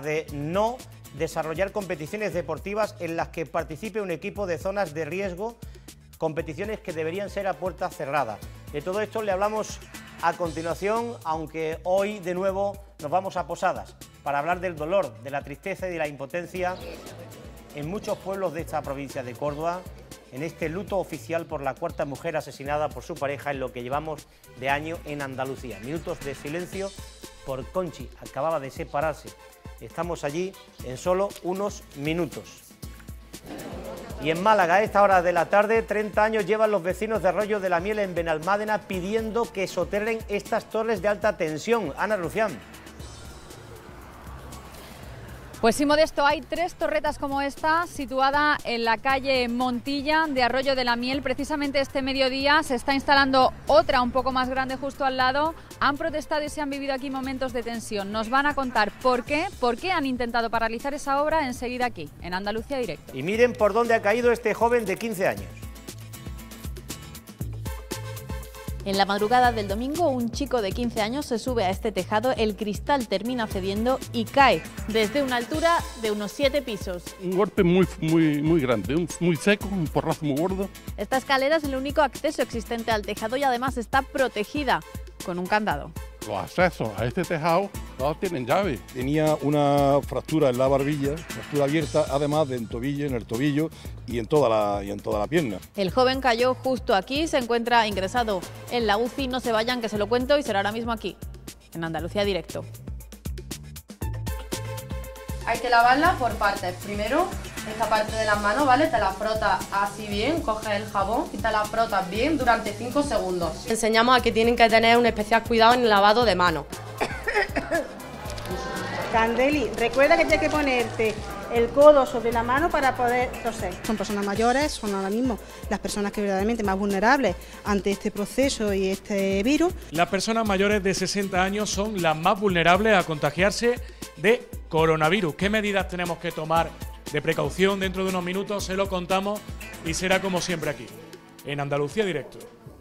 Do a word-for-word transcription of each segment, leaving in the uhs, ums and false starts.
de no desarrollar competiciones deportivas en las que participe un equipo de zonas de riesgo, competiciones que deberían ser a puerta cerrada. De todo esto le hablamos a continuación, aunque hoy de nuevo nos vamos a Posadas para hablar del dolor, de la tristeza y de la impotencia en muchos pueblos de esta provincia de Córdoba, en este luto oficial por la cuarta mujer asesinada por su pareja en lo que llevamos de año en Andalucía. Minutos de silencio por Conchi, acababa de separarse. Estamos allí en solo unos minutos. Y en Málaga, a esta hora de la tarde, treinta años llevan los vecinos de Arroyo de la Miel en Benalmádena pidiendo que soterren estas torres de alta tensión. Ana Rufián. Pues sí, Modesto, hay tres torretas como esta situada en la calle Montilla de Arroyo de la Miel. Precisamente este mediodía se está instalando otra un poco más grande justo al lado. Han protestado y se han vivido aquí momentos de tensión. Nos van a contar por qué, por qué han intentado paralizar esa obra enseguida aquí, en Andalucía Directo. Y miren por dónde ha caído este joven de quince años. En la madrugada del domingo, un chico de quince años se sube a este tejado, el cristal termina cediendo y cae desde una altura de unos siete pisos. Un golpe muy, muy, muy grande, un, muy seco, un porrazo muy gordo. Esta escalera es el único acceso existente al tejado y además está protegida con un candado. Los accesos a este tejado todos tienen llave. Tenía una fractura en la barbilla, fractura abierta, además de en tobillo, en el tobillo y en toda la, y en toda la pierna. El joven cayó justo aquí, se encuentra ingresado en la U C I. No se vayan, que se lo cuento y será ahora mismo aquí, en Andalucía Directo. Hay que lavarla por partes. Primero, esta parte de las manos, ¿vale? Te la frotas así bien, coges el jabón y te la frotas bien durante cinco segundos. Enseñamos a que tienen que tener un especial cuidado en el lavado de manos. Candeli, recuerda que tienes que ponerte el codo sobre la mano para poder toser. Son personas mayores, son ahora mismo las personas que verdaderamente más vulnerables ante este proceso y este virus. Las personas mayores de sesenta años son las más vulnerables a contagiarse de coronavirus. ¿Qué medidas tenemos que tomar de precaución? Dentro de unos minutos se lo contamos y será como siempre aquí, en Andalucía Directo.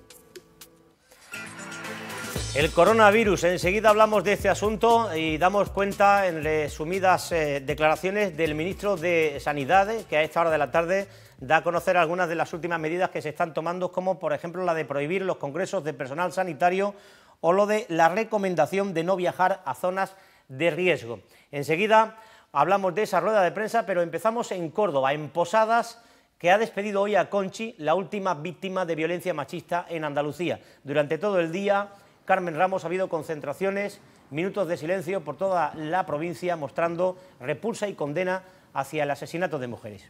El coronavirus, enseguida hablamos de este asunto y damos cuenta en resumidas eh, declaraciones del ministro de Sanidad, que a esta hora de la tarde da a conocer algunas de las últimas medidas que se están tomando, como por ejemplo la de prohibir los congresos de personal sanitario o lo de la recomendación de no viajar a zonas de riesgo. Enseguida hablamos de esa rueda de prensa, pero empezamos en Córdoba, en Posadas, que ha despedido hoy a Conchi, la última víctima de violencia machista en Andalucía. Durante todo el día, Carmen Ramos, ha habido concentraciones, minutos de silencio por toda la provincia, mostrando repulsa y condena hacia el asesinato de mujeres.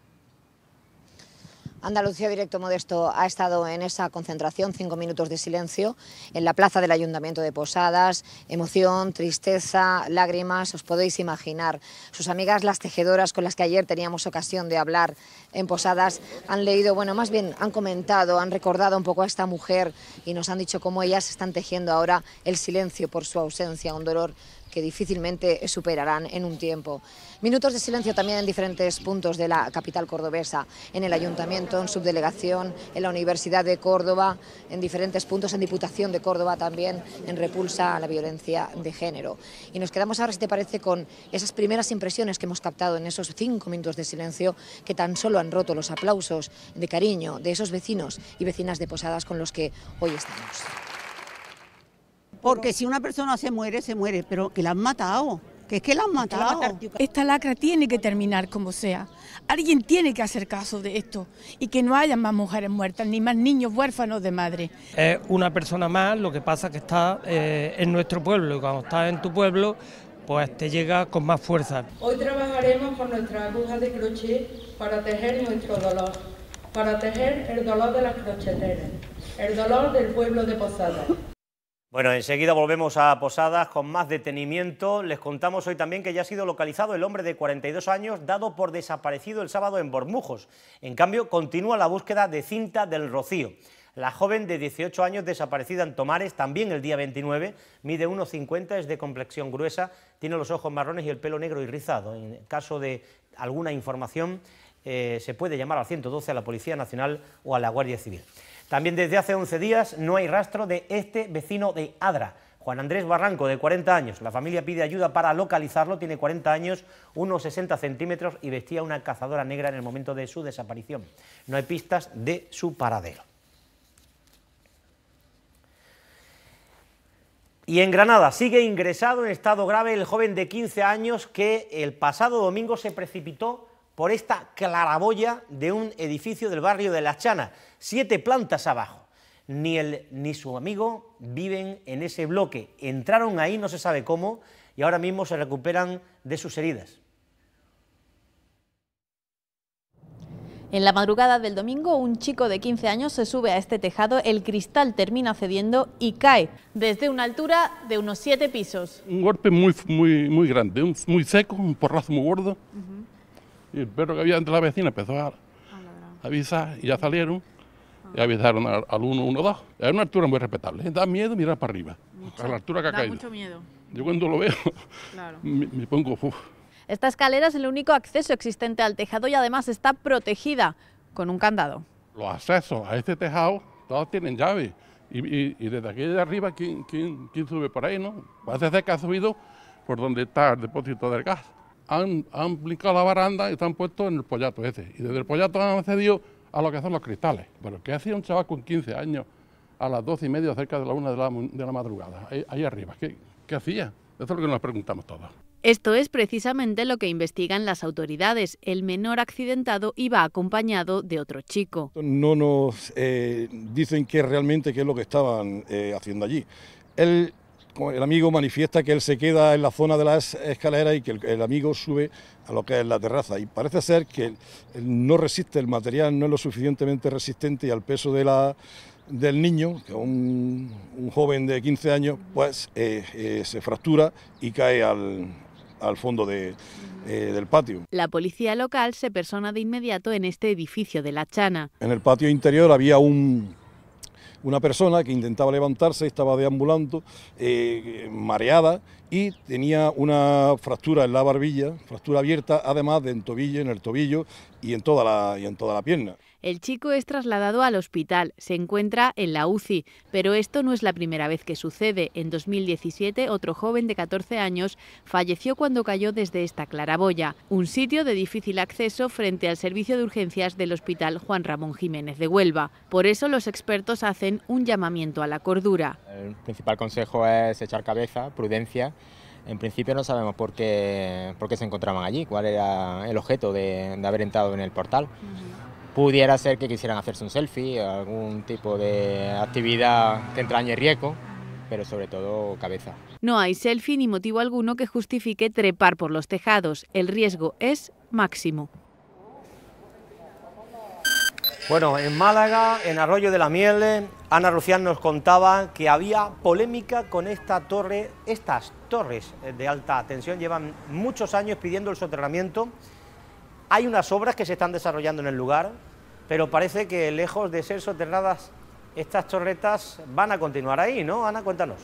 Andalucía Directo, Modesto, ha estado en esa concentración, cinco minutos de silencio, en la plaza del Ayuntamiento de Posadas. Emoción, tristeza, lágrimas, os podéis imaginar. Sus amigas, las tejedoras con las que ayer teníamos ocasión de hablar en Posadas, han leído, bueno, más bien han comentado, han recordado un poco a esta mujer y nos han dicho cómo ellas están tejiendo ahora el silencio por su ausencia, un dolor que difícilmente superarán en un tiempo. Minutos de silencio también en diferentes puntos de la capital cordobesa, en el Ayuntamiento, en Subdelegación, en la Universidad de Córdoba, en diferentes puntos, en Diputación de Córdoba también, en repulsa a la violencia de género. Y nos quedamos ahora, si te parece, con esas primeras impresiones que hemos captado en esos cinco minutos de silencio, que tan solo han roto los aplausos de cariño de esos vecinos y vecinas de Posadas con los que hoy estamos. Porque si una persona se muere, se muere, pero que la han matado, que es que la han matado. Esta lacra tiene que terminar como sea. Alguien tiene que hacer caso de esto y que no haya más mujeres muertas ni más niños huérfanos de madre. Es una persona más, lo que pasa que está eh, en nuestro pueblo y cuando estás en tu pueblo, pues te llega con más fuerza. Hoy trabajaremos con nuestras agujas de crochet para tejer nuestro dolor, para tejer el dolor de las crocheteras, el dolor del pueblo de Posadas. Bueno, enseguida volvemos a Posadas con más detenimiento. Les contamos hoy también que ya ha sido localizado el hombre de cuarenta y dos años dado por desaparecido el sábado en Bormujos. En cambio, continúa la búsqueda de Cinta del Rocío. La joven de dieciocho años desaparecida en Tomares, también el día veintinueve, mide uno cincuenta, es de complexión gruesa, tiene los ojos marrones y el pelo negro y rizado. En caso de alguna información, eh, se puede llamar al ciento doce, a la Policía Nacional o a la Guardia Civil. También desde hace once días no hay rastro de este vecino de Adra. Juan Andrés Barranco, de cuarenta años. La familia pide ayuda para localizarlo, tiene cuarenta años, unos sesenta centímetros y vestía una cazadora negra en el momento de su desaparición. No hay pistas de su paradero. Y en Granada sigue ingresado en estado grave el joven de quince años que el pasado domingo se precipitó por esta claraboya de un edificio del barrio de La Chana, siete plantas abajo. Ni él ni su amigo viven en ese bloque. Entraron ahí, no se sabe cómo, y ahora mismo se recuperan de sus heridas. En la madrugada del domingo, un chico de quince años se sube a este tejado, el cristal termina cediendo y cae desde una altura de unos siete pisos. Un golpe muy, muy, muy grande, un, muy seco, un porrazo muy gordo. Uh-huh. Y el perro que había entre la vecina empezó a, a avisar y ya salieron. Y avisaron al, al uno uno dos. Es una altura muy respetable. Da miedo mirar para arriba. Mucho. A la altura que ha da caído. Mucho miedo. Yo cuando lo veo, claro. me, me pongo... Uf. Esta escalera es el único acceso existente al tejado y además está protegida con un candado. Los accesos a este tejado todos tienen llave. Y, y, y desde aquí de arriba, ¿quién, quién, quién sube por ahí? ¿No? Parece ser que ha subido por donde está el depósito del gas. Han, han brincado la baranda y están puestos en el pollato ese. Y desde el pollato han accedido a lo que son los cristales. Pero ¿qué hacía un chaval con quince años a las doce y media, cerca de la una de la, de la madrugada, ahí, ahí arriba? ¿Qué, ¿Qué hacía? Eso es lo que nos preguntamos todos. Esto es precisamente lo que investigan las autoridades. El menor accidentado iba acompañado de otro chico. No nos eh, dicen qué realmente qué es lo que estaban eh, haciendo allí. Él, el amigo manifiesta que él se queda en la zona de las escaleras y que el, el amigo sube a lo que es la terraza. Y parece ser que él, él no resiste, el material no es lo suficientemente resistente y al peso de la, del niño, que es un, un joven de quince años, pues eh, eh, se fractura y cae al, al fondo de, eh, del patio. La policía local se persona de inmediato en este edificio de La Chana. En el patio interior había un... una persona que intentaba levantarse, estaba deambulando, eh, mareada y tenía una fractura en la barbilla, fractura abierta, además de en tobillo, en el tobillo y en toda la, y en toda la pierna. El chico es trasladado al hospital, se encuentra en la U C I, pero esto no es la primera vez que sucede. En dos mil diecisiete, otro joven de catorce años falleció cuando cayó desde esta claraboya, un sitio de difícil acceso frente al servicio de urgencias del Hospital Juan Ramón Jiménez de Huelva. Por eso los expertos hacen un llamamiento a la cordura. El principal consejo es echar cabeza, prudencia. En principio no sabemos por qué, por qué se encontraban allí, cuál era el objeto de, de haber entrado en el portal. Uh-huh. Pudiera ser que quisieran hacerse un selfie, algún tipo de actividad que entrañe riesgo, pero sobre todo cabeza. No hay selfie ni motivo alguno que justifique trepar por los tejados. El riesgo es máximo. Bueno, en Málaga, en Arroyo de la Miel, Ana Rufián nos contaba que había polémica con esta torre. Estas torres de alta tensión llevan muchos años pidiendo el soterramiento. Hay unas obras que se están desarrollando en el lugar, pero parece que lejos de ser soterradas, estas torretas van a continuar ahí, ¿no? Ana, cuéntanos.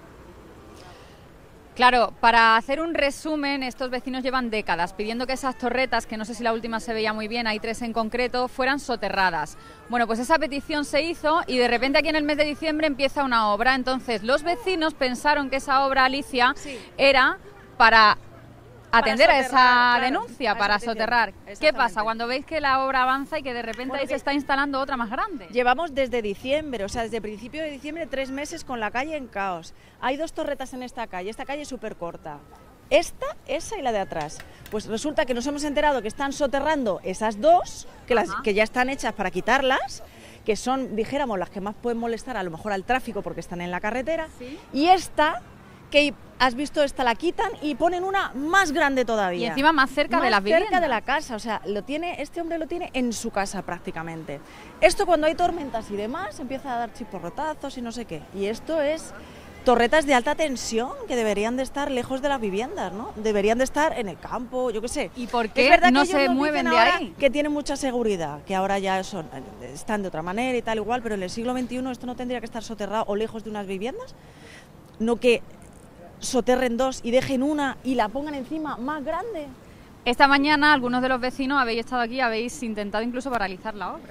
Claro, para hacer un resumen, estos vecinos llevan décadas pidiendo que esas torretas, que no sé si la última se veía muy bien, hay tres en concreto, fueran soterradas. Bueno, pues esa petición se hizo y de repente aquí en el mes de diciembre empieza una obra. Entonces los vecinos pensaron que esa obra, Alicia, sí, era para atender para soterrar, a esa claro, denuncia, a para esa soterrar. ¿Qué pasa cuando veis que la obra avanza y que de repente bueno, ahí se está instalando otra más grande? Llevamos desde diciembre, o sea, desde principio de diciembre, tres meses con la calle en caos. Hay dos torretas en esta calle, esta calle es súper corta. Esta, esa y la de atrás. Pues resulta que nos hemos enterado que están soterrando esas dos, que, las, que ya están hechas para quitarlas, que son, dijéramos, las que más pueden molestar a lo mejor al tráfico porque están en la carretera, ¿sí? Y esta, que has visto, esta la quitan y ponen una más grande todavía. Y encima más cerca más de las viviendas. cerca de la casa, o sea, lo tiene, este hombre lo tiene en su casa prácticamente. Esto cuando hay tormentas y demás empieza a dar chisporrotazos y no sé qué. Y esto es torretas de alta tensión que deberían de estar lejos de las viviendas, ¿no? Deberían de estar en el campo, yo qué sé. ¿Y por qué es no se mueven de ahí? Que tienen mucha seguridad, que ahora ya son, están de otra manera y tal igual, pero en el siglo veintiuno esto no tendría que estar soterrado o lejos de unas viviendas, no que soterren dos y dejen una y la pongan encima más grande. Esta mañana algunos de los vecinos habéis estado aquí, habéis intentado incluso paralizar la obra.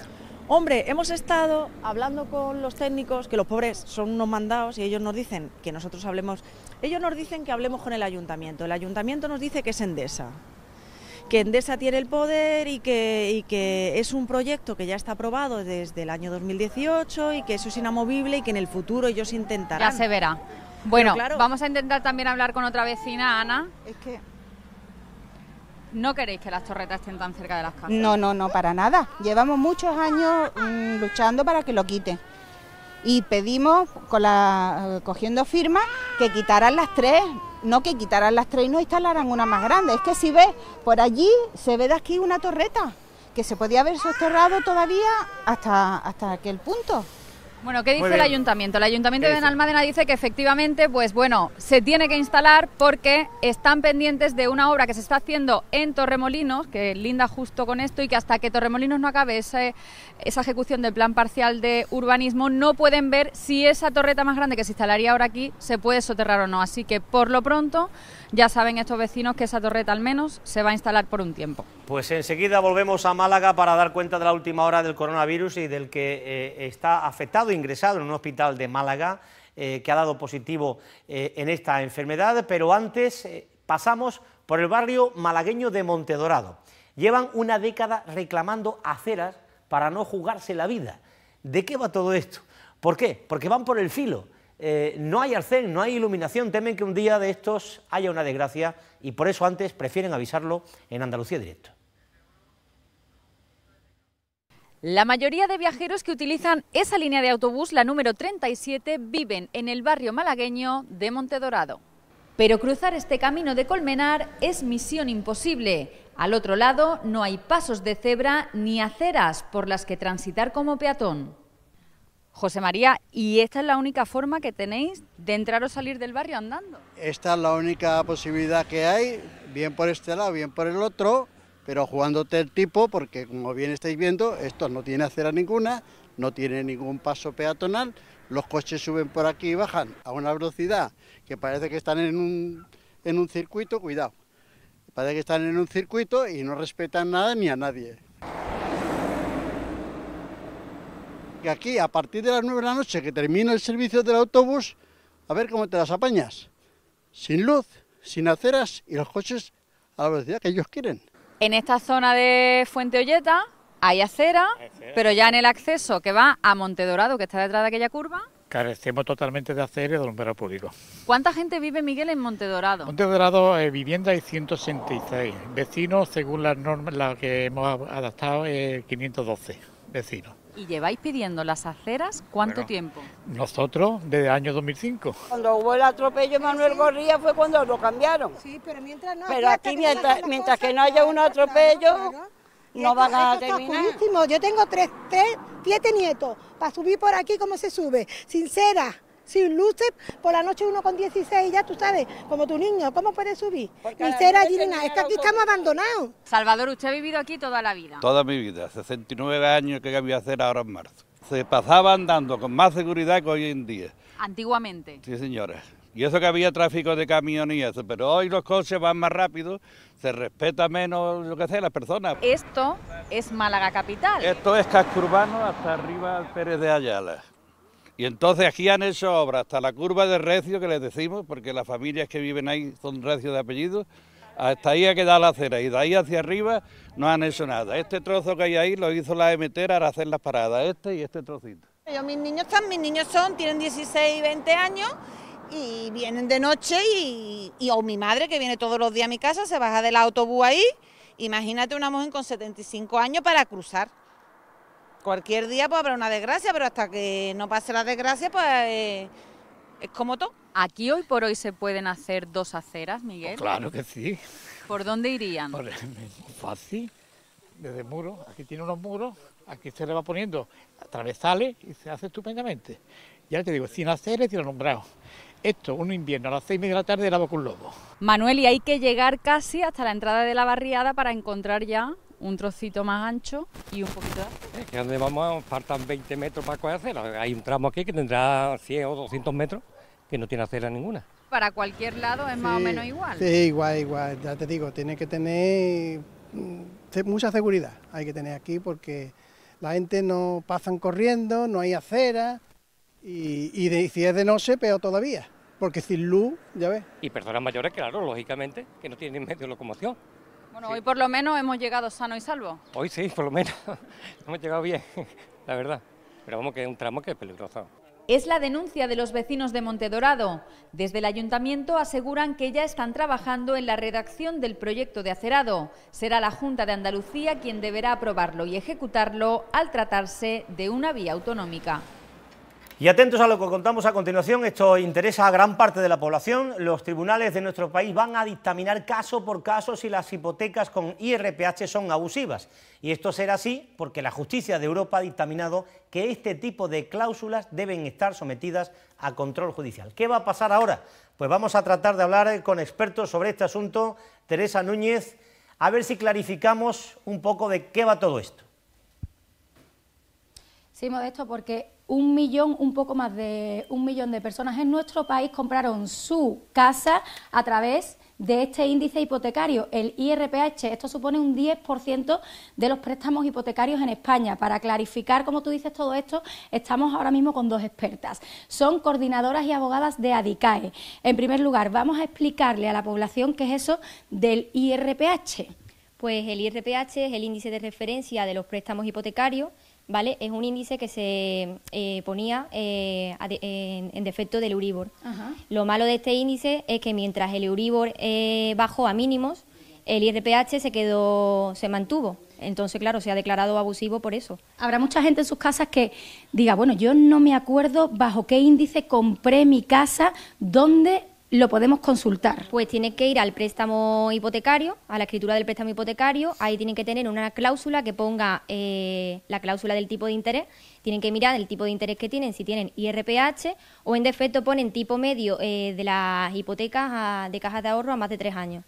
Hombre, hemos estado hablando con los técnicos, que los pobres son unos mandados y ellos nos dicen que nosotros hablemos, ellos nos dicen que hablemos con el ayuntamiento, el ayuntamiento nos dice que es Endesa, que Endesa tiene el poder y que, y que es un proyecto que ya está aprobado desde el año dos mil dieciocho y que eso es inamovible y que en el futuro ellos intentarán. Ya se verá. Bueno, claro, vamos a intentar también hablar con otra vecina, Ana. Es que... ¿No queréis que las torretas estén tan cerca de las casas? No, no, no, para nada. Llevamos muchos años mmm, luchando para que lo quiten. Y pedimos, con la, eh, cogiendo firmas, que quitaran las tres, no que quitaran las tres y no instalaran una más grande. Es que si ves, por allí se ve de aquí una torreta, que se podía haber soterrado todavía hasta, hasta aquel punto. Bueno, ¿qué dice el ayuntamiento? El ayuntamiento de Benalmádena dice que efectivamente, pues bueno, se tiene que instalar porque están pendientes de una obra que se está haciendo en Torremolinos, que linda justo con esto, y que hasta que Torremolinos no acabe ese, esa ejecución del plan parcial de urbanismo, no pueden ver si esa torreta más grande que se instalaría ahora aquí se puede soterrar o no. Así que por lo pronto ya saben estos vecinos que esa torreta al menos se va a instalar por un tiempo. Pues enseguida volvemos a Málaga para dar cuenta de la última hora del coronavirus y del que eh, está afectado, ingresado en un hospital de Málaga, eh, que ha dado positivo eh, en esta enfermedad, pero antes eh, pasamos por el barrio malagueño de Montedorado. Llevan una década reclamando aceras para no jugarse la vida. ¿De qué va todo esto? ¿Por qué? Porque van por el filo. Eh, no hay arcén, no hay iluminación, temen que un día de estos haya una desgracia y por eso antes prefieren avisarlo en Andalucía Directo. La mayoría de viajeros que utilizan esa línea de autobús, la número treinta y siete, viven en el barrio malagueño de Montedorado. Pero cruzar este camino de Colmenar es misión imposible. Al otro lado no hay pasos de cebra ni aceras por las que transitar como peatón. José María, ¿y esta es la única forma que tenéis de entrar o salir del barrio andando? Esta es la única posibilidad que hay, bien por este lado, bien por el otro, pero jugándote el tipo, porque como bien estáis viendo, esto no tiene acera ninguna, no tiene ningún paso peatonal, los coches suben por aquí y bajan a una velocidad que parece que están en un, en un circuito, cuidado, parece que están en un circuito y no respetan nada ni a nadie. Que aquí, a partir de las nueve de la noche, que termina el servicio del autobús, a ver cómo te las apañas. Sin luz, sin aceras y los coches a la velocidad que ellos quieren. En esta zona de Fuente Olleta hay acera, pero ya en el acceso que va a Montedorado, que está detrás de aquella curva... Carecemos totalmente de acera y de alumbrado público. ¿Cuánta gente vive, Miguel, en Montedorado? Montedorado, eh, vivienda hay ciento sesenta y seis. Vecinos, según las normas las que hemos adaptado, eh, quinientos doce vecinos. ¿Y lleváis pidiendo las aceras cuánto Bueno, tiempo? Nosotros, desde el año dos mil cinco. Cuando hubo el atropello Manuel Gorría fue cuando lo cambiaron. Sí, pero mientras no... Pero aquí, mientras, mientras que no haya un atropello, no van a esto está terminar. oscurísimo. Yo tengo tres, tres, siete nietos. Para subir por aquí, ¿cómo se sube? Sin cera, sin luces, por la noche uno con dieciséis, ya tú sabes, como tu niño, ¿cómo puedes subir? Ni cera allí ni nada, es que aquí estamos abandonados. Salvador, usted ha vivido aquí toda la vida. Toda mi vida, sesenta y nueve años que cambié a hacer ahora en marzo. Se pasaba andando con más seguridad que hoy en día. Antiguamente. Sí, señora. Y eso que había tráfico de camiones y eso, pero hoy los coches van más rápido, se respeta menos lo que hacen las personas. Esto es Málaga capital. Esto es casco urbano hasta arriba al Pérez de Ayala. Y entonces aquí han hecho obras hasta la curva de Recio, que les decimos, porque las familias que viven ahí son Recio de apellido, hasta ahí ha quedado la acera y de ahí hacia arriba no han hecho nada. Este trozo que hay ahí lo hizo la M T para hacer las paradas, este y este trocito. Yo, mis niños están, mis niños son, tienen dieciséis y veinte años y vienen de noche y, y o mi madre que viene todos los días a mi casa se baja del autobús ahí. Imagínate una mujer con setenta y cinco años para cruzar. Cualquier día pues habrá una desgracia, pero hasta que no pase la desgracia pues eh, es como todo. ¿Aquí hoy por hoy se pueden hacer dos aceras, Miguel? Pues claro que sí. ¿Por dónde irían? Por, fácil, desde muros, aquí tiene unos muros, aquí se le va poniendo atravesales y se hace estupendamente. Ya te digo, sin aceras y sin alumbrado. Esto, un invierno a las seis y media de la tarde era con lobo. Manuel, y hay que llegar casi hasta la entrada de la barriada para encontrar ya un trocito más ancho y un poquito de acera. Es que donde vamos faltan veinte metros para coger acera. Hay un tramo aquí que tendrá cien o doscientos metros que no tiene acera ninguna. Para cualquier lado es más o menos igual. Sí, igual, igual. Ya te digo, tiene que tener mucha seguridad. Hay que tener aquí porque La gente no pasan corriendo, no hay acera y, y, de, y si es de noche, peor todavía, porque sin luz, ya ves. Y personas mayores, claro, lógicamente, que no tienen medio de locomoción. Bueno, sí. Hoy por lo menos hemos llegado sano y salvo. Hoy sí, por lo menos, hemos llegado bien, la verdad. Pero vamos, que es un tramo que es peligroso. Es la denuncia de los vecinos de Montedorado. Desde el ayuntamiento aseguran que ya están trabajando en la redacción del proyecto de acerado. Será la Junta de Andalucía quien deberá aprobarlo y ejecutarlo al tratarse de una vía autonómica. Y atentos a lo que contamos a continuación, esto interesa a gran parte de la población. Los tribunales de nuestro país van a dictaminar caso por caso si las hipotecas con I R P H son abusivas. Y esto será así porque la justicia de Europa ha dictaminado que este tipo de cláusulas deben estar sometidas a control judicial. ¿Qué va a pasar ahora? Pues vamos a tratar de hablar con expertos sobre este asunto. Teresa Núñez, a ver si clarificamos un poco de qué va todo esto. Sí, Modesto, porque un millón, un poco más de un millón de personas en nuestro país compraron su casa a través de este índice hipotecario, el I R P H. Esto supone un diez por ciento de los préstamos hipotecarios en España. Para clarificar, como tú dices, todo esto, estamos ahora mismo con dos expertas. Son coordinadoras y abogadas de ADICAE. En primer lugar, vamos a explicarle a la población qué es eso del I R P H. Pues el I R P H es el índice de referencia de los préstamos hipotecarios, ¿vale? Es un índice que se eh, ponía eh, en, en defecto del Euribor. Ajá. Lo malo de este índice es que mientras el Euribor eh, bajó a mínimos, el I R P H se quedó, se mantuvo. Entonces, claro, se ha declarado abusivo por eso. Habrá mucha gente en sus casas que diga, bueno, yo no me acuerdo bajo qué índice compré mi casa, ¿dónde lo podemos consultar? Pues tiene que ir al préstamo hipotecario, a la escritura del préstamo hipotecario. Ahí tienen que tener una cláusula que ponga eh, la cláusula del tipo de interés. Tienen que mirar el tipo de interés que tienen, si tienen I R P H o en defecto ponen tipo medio eh, de las hipotecas a, de cajas de ahorro a más de tres años.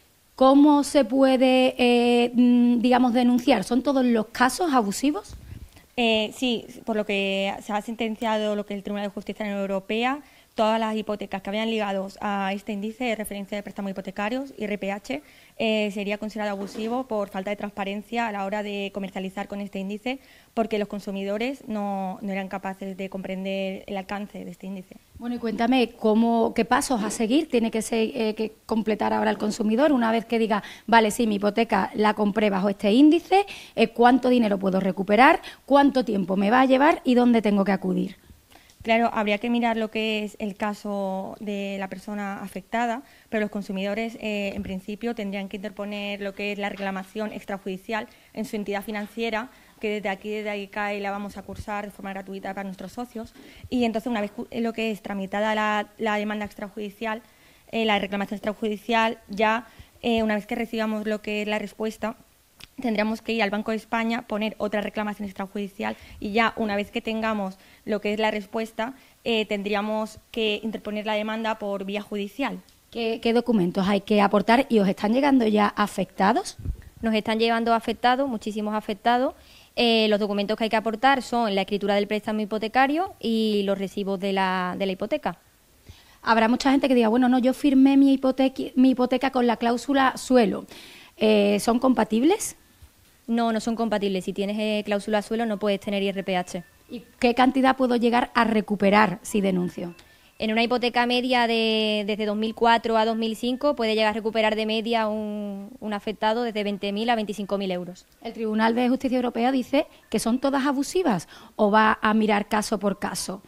¿Cómo se puede, eh, digamos, denunciar? ¿Son todos los casos abusivos? Eh, sí, por lo que se ha sentenciado lo que el Tribunal de Justicia de la Unión Europea, todas las hipotecas que habían ligados a este índice de referencia de préstamos hipotecarios, I R P H, eh, sería considerado abusivo por falta de transparencia a la hora de comercializar con este índice, porque los consumidores no, no eran capaces de comprender el alcance de este índice. Bueno, y cuéntame, ¿cómo, qué pasos a seguir tiene que, ser, eh, que completar ahora el consumidor una vez que diga, vale, sí, mi hipoteca la compré bajo este índice, eh, cuánto dinero puedo recuperar, cuánto tiempo me va a llevar y dónde tengo que acudir? Claro, habría que mirar lo que es el caso de la persona afectada, pero los consumidores eh, en principio tendrían que interponer lo que es la reclamación extrajudicial en su entidad financiera, que desde aquí, desde ADICAE, la vamos a cursar de forma gratuita para nuestros socios. Y entonces, una vez lo que es tramitada la, la demanda extrajudicial, eh, la reclamación extrajudicial, ya eh, una vez que recibamos lo que es la respuesta, tendríamos que ir al Banco de España, poner otra reclamación extrajudicial y ya una vez que tengamos lo que es la respuesta, eh, tendríamos que interponer la demanda por vía judicial. ¿Qué, ¿Qué documentos hay que aportar y os están llegando ya afectados? Nos están llegando afectados, muchísimos afectados. Eh, los documentos que hay que aportar son la escritura del préstamo hipotecario y los recibos de la, de la hipoteca. Habrá mucha gente que diga, bueno, no, yo firmé mi hipoteca, mi hipoteca con la cláusula suelo. Eh, ¿Son compatibles? No, no son compatibles. Si tienes eh, cláusula suelo no puedes tener I R P H. ¿Y qué cantidad puedo llegar a recuperar si denuncio? En una hipoteca media de desde dos mil cuatro a dos mil cinco puede llegar a recuperar de media un, un afectado desde veinte mil a veinticinco mil euros. ¿El Tribunal de Justicia Europea dice que son todas abusivas o va a mirar caso por caso?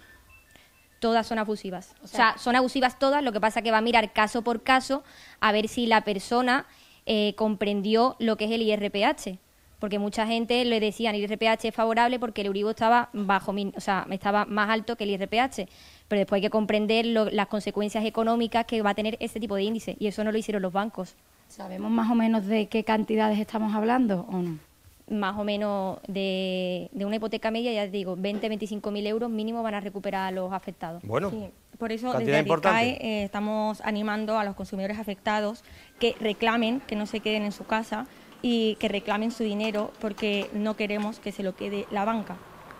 Todas son abusivas. O sea, o sea son abusivas todas, lo que pasa es que va a mirar caso por caso a ver si la persona eh, comprendió lo que es el I R P H. Porque mucha gente le decían el I R P H es favorable porque el Euribor estaba bajo, o sea, estaba más alto que el I R P H, pero después hay que comprender lo, las consecuencias económicas que va a tener este tipo de índice y eso no lo hicieron los bancos. ¿Sabemos más o menos de qué cantidades estamos hablando o no? Más o menos de, de una hipoteca media, ya te digo, veinte, veinticinco mil euros mínimo van a recuperar los afectados. Bueno, sí. Por eso desde ADICAE eh, estamos animando a los consumidores afectados que reclamen, que no se queden en su casa y que reclamen su dinero porque no queremos que se lo quede la banca.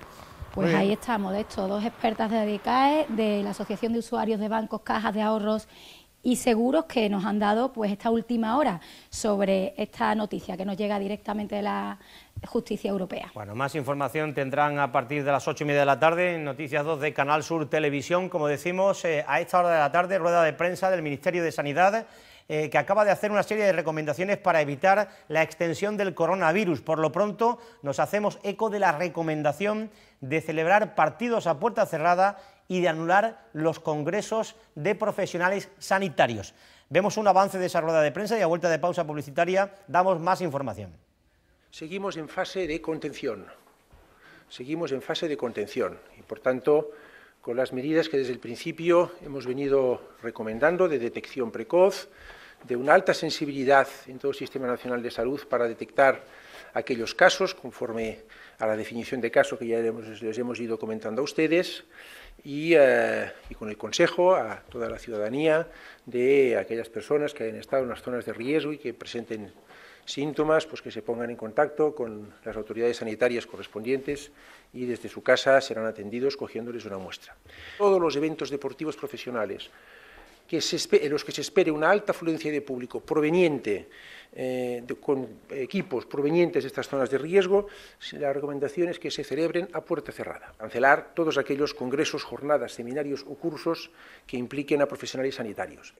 Pues ahí estamos, de estos dos expertas de ADICAE, de la Asociación de Usuarios de Bancos, Cajas de Ahorros y seguros que nos han dado pues esta última hora sobre esta noticia que nos llega directamente de la Justicia Europea. Bueno, más información tendrán a partir de las ocho y media de la tarde en Noticias dos de Canal Sur Televisión. Como decimos, eh, a esta hora de la tarde, rueda de prensa del Ministerio de Sanidad, eh, que acaba de hacer una serie de recomendaciones para evitar la extensión del coronavirus. Por lo pronto, nos hacemos eco de la recomendación de celebrar partidos a puerta cerrada y de anular los congresos de profesionales sanitarios. Vemos un avance de esa rueda de prensa y a vuelta de pausa publicitaria damos más información. Seguimos en fase de contención, seguimos en fase de contención y, por tanto, con las medidas que desde el principio hemos venido recomendando de detección precoz, de una alta sensibilidad en todo el Sistema Nacional de Salud para detectar aquellos casos, conforme a la definición de caso que ya les, les hemos ido comentando a ustedes, y, eh, y con el consejo a toda la ciudadanía de aquellas personas que hayan estado en las zonas de riesgo y que presenten síntomas, pues que se pongan en contacto con las autoridades sanitarias correspondientes y desde su casa serán atendidos cogiéndoles una muestra. Todos los eventos deportivos profesionales que se espere, en los que se espere una alta afluencia de público proveniente, eh, de, con equipos provenientes de estas zonas de riesgo, la recomendación es que se celebren a puerta cerrada. Cancelar todos aquellos congresos, jornadas, seminarios o cursos que impliquen a profesionales sanitarios.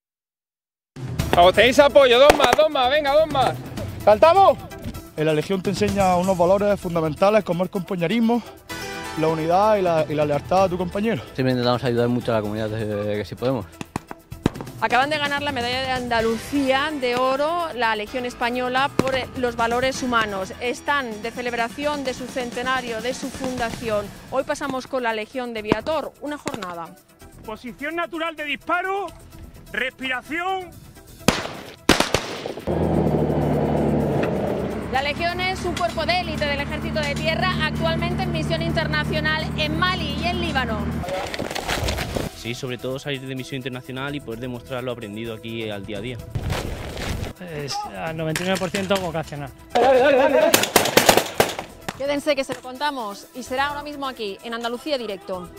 ¡Vamos, tenéis apoyo! ¡Dos más, dos más! ¡Venga, dos más! ¡Saltamos! En la Legión te enseña unos valores fundamentales como el compañerismo, la unidad y la, y la lealtad a tu compañero. Siempre intentamos ayudar mucho a la comunidad, de, que si podemos. Acaban de ganar la medalla de Andalucía de oro, la Legión Española, por los valores humanos. Están de celebración de su centenario, de su fundación. Hoy pasamos con la Legión de Viator, una jornada. Posición natural de disparo, respiración. La Legión es un cuerpo de élite del Ejército de Tierra, actualmente en misión internacional en Mali y en Líbano. Sí, sobre todo salir de misión internacional y poder demostrar lo aprendido aquí al día a día. Es al noventa y nueve por ciento vocacional. Dale, dale, dale, dale. Quédense que se lo contamos y será ahora mismo aquí, en Andalucía Directo.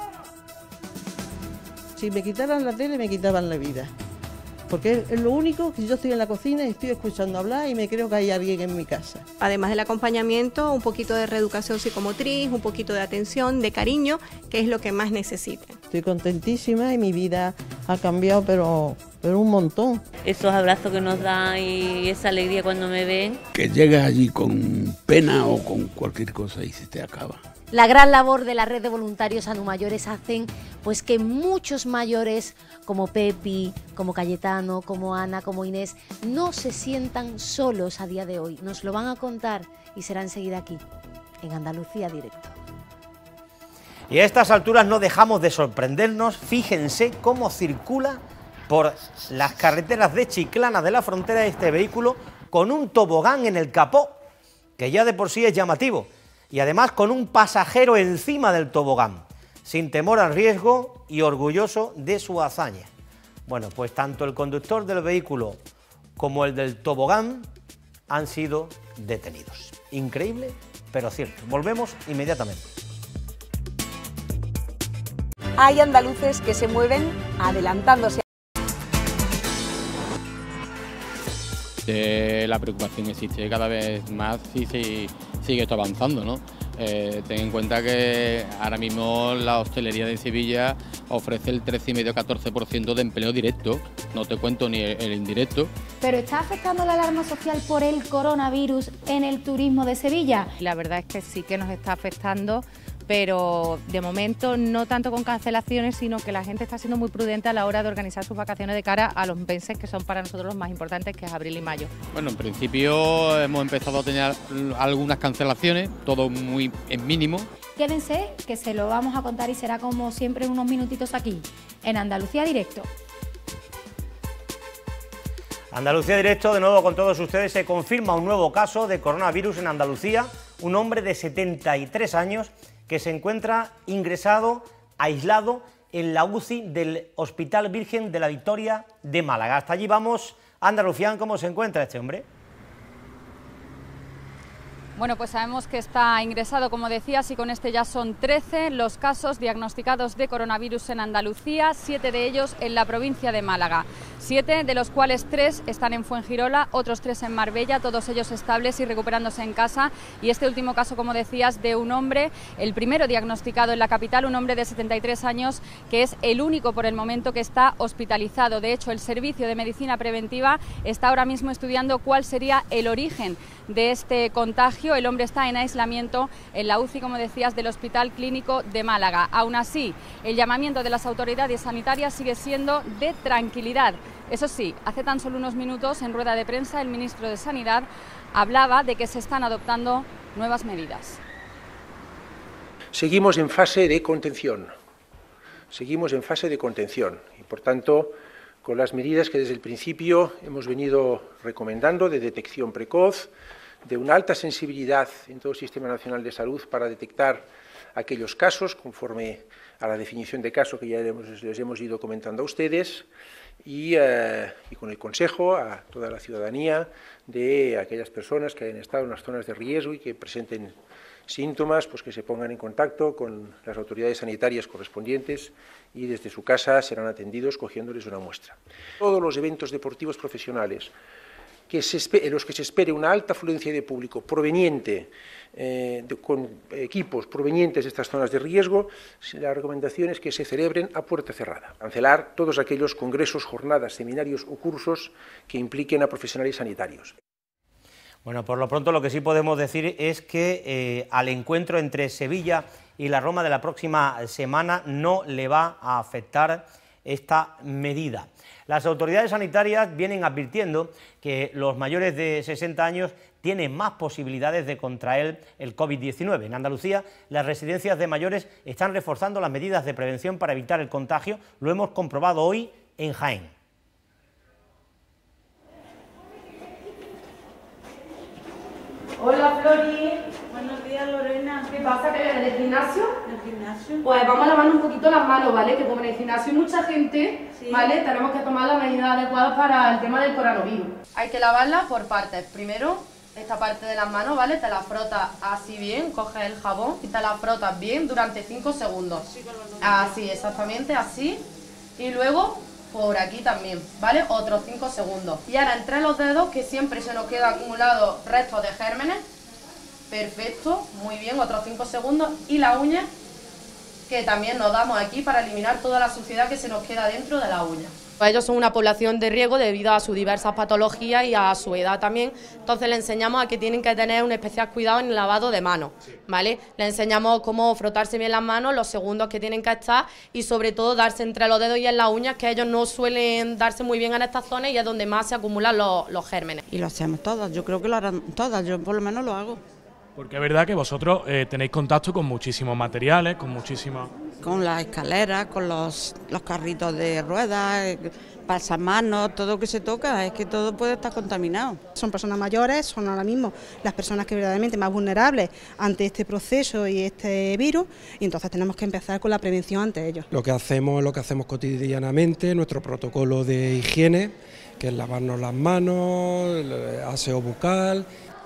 Si me quitaran la tele, me quitaban la vida. Porque es lo único que yo estoy en la cocina y estoy escuchando hablar y me creo que hay alguien en mi casa. Además del acompañamiento, un poquito de reeducación psicomotriz, un poquito de atención, de cariño, que es lo que más necesiten. Estoy contentísima y mi vida ha cambiado, pero, pero un montón. Esos abrazos que nos dan y esa alegría cuando me ven. Que llegas allí con pena o con cualquier cosa y se te acaba. La gran labor de la red de voluntarios Anumayores hacen pues que muchos mayores como Pepi, como Cayetano, como Ana, como Inés, no se sientan solos a día de hoy. Nos lo van a contar y será enseguida aquí, en Andalucía Directo. Y a estas alturas no dejamos de sorprendernos. Fíjense cómo circula por las carreteras de Chiclana de la Frontera este vehículo con un tobogán en el capó, que ya de por sí es llamativo. Y además con un pasajero encima del tobogán, sin temor al riesgo y orgulloso de su hazaña. Bueno, pues tanto el conductor del vehículo como el del tobogán han sido detenidos. Increíble, pero cierto. Volvemos inmediatamente. Hay andaluces que se mueven adelantándose. Eh, la preocupación existe cada vez más y si, sigue esto avanzando, ¿no? Eh, ten en cuenta que ahora mismo la hostelería de Sevilla ofrece el trece coma cinco a catorce por ciento de empleo directo, no te cuento ni el, el indirecto. ¿Pero está afectando la alarma social por el coronavirus en el turismo de Sevilla? La verdad es que sí que nos está afectando, pero de momento no tanto con cancelaciones, sino que la gente está siendo muy prudente a la hora de organizar sus vacaciones de cara a los meses que son para nosotros los más importantes, que es abril y mayo. Bueno, en principio hemos empezado a tener algunas cancelaciones, todo muy en mínimo. Quédense, que se lo vamos a contar y será como siempre en unos minutitos aquí, en Andalucía Directo. Andalucía Directo, de nuevo con todos ustedes. Se confirma un nuevo caso de coronavirus en Andalucía, un hombre de setenta y tres años que se encuentra ingresado, aislado, en la U C I del Hospital Virgen de la Victoria de Málaga. Hasta allí vamos. Andalucía, ¿cómo se encuentra este hombre? Bueno, pues sabemos que está ingresado, como decías, y con este ya son trece los casos diagnosticados de coronavirus en Andalucía, siete de ellos en la provincia de Málaga. Siete, de los cuales tres están en Fuengirola, otros tres en Marbella, todos ellos estables y recuperándose en casa. Y este último caso, como decías, de un hombre, el primero diagnosticado en la capital, un hombre de setenta y tres años, que es el único por el momento que está hospitalizado. De hecho, el Servicio de Medicina Preventiva está ahora mismo estudiando cuál sería el origen de este contagio. El hombre está en aislamiento en la U C I, como decías, del Hospital Clínico de Málaga. Aún así, el llamamiento de las autoridades sanitarias sigue siendo de tranquilidad. Eso sí, hace tan solo unos minutos, en rueda de prensa, el ministro de Sanidad hablaba de que se están adoptando nuevas medidas. Seguimos en fase de contención. Seguimos en fase de contención y, por tanto, con las medidas que desde el principio hemos venido recomendando de detección precoz, de una alta sensibilidad en todo el Sistema Nacional de Salud para detectar aquellos casos, conforme a la definición de caso que ya les, les hemos ido comentando a ustedes, y, eh, y con el consejo a toda la ciudadanía de aquellas personas que hayan estado en las zonas de riesgo y que presenten síntomas, pues que se pongan en contacto con las autoridades sanitarias correspondientes y desde su casa serán atendidos cogiéndoles una muestra. Todos los eventos deportivos profesionales que se en los que se espere una alta afluencia de público proveniente, eh, de, con equipos provenientes de estas zonas de riesgo, la recomendación es que se celebren a puerta cerrada. Cancelar todos aquellos congresos, jornadas, seminarios o cursos que impliquen a profesionales sanitarios. Bueno, por lo pronto lo que sí podemos decir es que eh, al encuentro entre Sevilla y la Roma de la próxima semana no le va a afectar esta medida. Las autoridades sanitarias vienen advirtiendo que los mayores de sesenta años tienen más posibilidades de contraer el COVID diecinueve. En Andalucía, las residencias de mayores están reforzando las medidas de prevención para evitar el contagio. Lo hemos comprobado hoy en Jaén. Hola Flori. Buenos días Lorena. ¿Qué pasa? ¿Que vienes del gimnasio? ¿Del gimnasio? Pues vamos a lavarnos un poquito las manos, ¿vale? Que como en el gimnasio hay mucha gente, sí, ¿vale? Tenemos que tomar las medidas adecuadas para el tema del coronavirus. Hay que lavarlas por partes. Primero, esta parte de las manos, ¿vale? Te la frotas así bien, coges el jabón y te la frotas bien durante cinco segundos. Así, así exactamente, así. Y luego por aquí también, ¿vale? Otros cinco segundos. Y ahora entre los dedos, que siempre se nos queda acumulado restos de gérmenes. Perfecto, muy bien, otros cinco segundos. Y la uña, que también nos damos aquí para eliminar toda la suciedad que se nos queda dentro de la uña. Ellos son una población de riesgo debido a sus diversas patologías y a su edad también, entonces les enseñamos a que tienen que tener un especial cuidado en el lavado de manos, ¿vale? Les enseñamos cómo frotarse bien las manos, los segundos que tienen que estar y sobre todo darse entre los dedos y en las uñas, que ellos no suelen darse muy bien en estas zonas y es donde más se acumulan los, los gérmenes. Y lo hacemos todas, yo creo que lo harán todas, yo por lo menos lo hago. Porque es verdad que vosotros eh, tenéis contacto con muchísimos materiales, con muchísimas... Con las escaleras, con los, los carritos de ruedas, eh, pasamanos, todo lo que se toca, es que todo puede estar contaminado. Son personas mayores, son ahora mismo las personas que verdaderamente más vulnerables ante este proceso y este virus, y entonces tenemos que empezar con la prevención ante ellos. Lo que hacemos es lo que hacemos cotidianamente, nuestro protocolo de higiene, que es lavarnos las manos, el aseo bucal.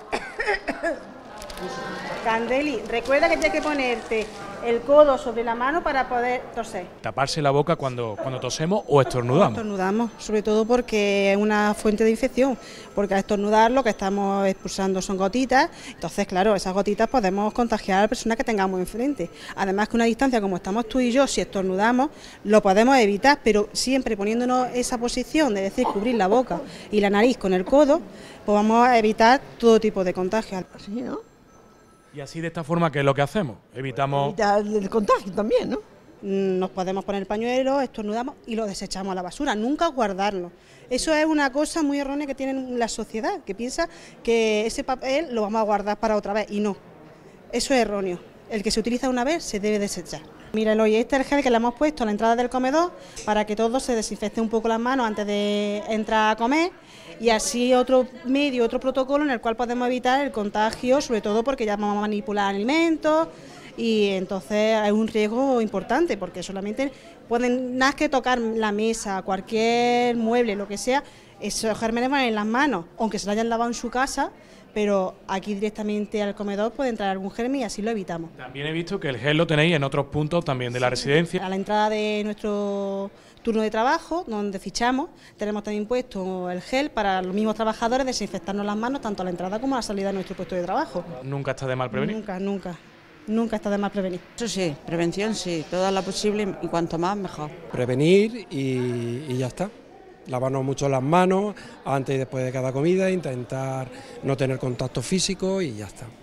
Candeli, recuerda que tienes que ponerte el codo sobre la mano para poder toser. Taparse la boca cuando, cuando tosemos o estornudamos. Estornudamos, sobre todo porque es una fuente de infección, porque al estornudar lo que estamos expulsando son gotitas, entonces claro, esas gotitas podemos contagiar a la persona que tengamos enfrente. Además que una distancia como estamos tú y yo, si estornudamos, lo podemos evitar, pero siempre poniéndonos esa posición de decir cubrir la boca y la nariz con el codo, pues vamos a evitar todo tipo de contagios. ¿Sí, no? Y así de esta forma, ¿qué es lo que hacemos? Evitamos... Evitar el contagio también, ¿no? Nos podemos poner el pañuelo, estornudamos y lo desechamos a la basura, nunca guardarlo. Eso es una cosa muy errónea que tiene la sociedad, que piensa que ese papel lo vamos a guardar para otra vez, y no. Eso es erróneo. El que se utiliza una vez se debe desechar. Míralo, y este es el gel que le hemos puesto a la entrada del comedor para que todos se desinfecten un poco las manos antes de entrar a comer, y así otro medio, otro protocolo en el cual podemos evitar el contagio, sobre todo porque ya vamos a manipular alimentos y entonces hay un riesgo importante porque solamente pueden, nada más que tocar la mesa, cualquier mueble, lo que sea, esos gérmenes van en las manos, aunque se lo hayan lavado en su casa, pero aquí directamente al comedor puede entrar algún germen y así lo evitamos. También he visto que el gel lo tenéis en otros puntos también de la residencia. A la entrada de nuestro turno de trabajo, donde fichamos, tenemos también puesto el gel para los mismos trabajadores desinfectarnos las manos tanto a la entrada como a la salida de nuestro puesto de trabajo. ¿Nunca está de mal prevenir? Nunca, nunca. Nunca está de mal prevenir. Eso sí, prevención sí, toda la posible y cuanto más mejor. Prevenir y, y ya está. Lavarnos mucho las manos antes y después de cada comida, intentar no tener contacto físico y ya está.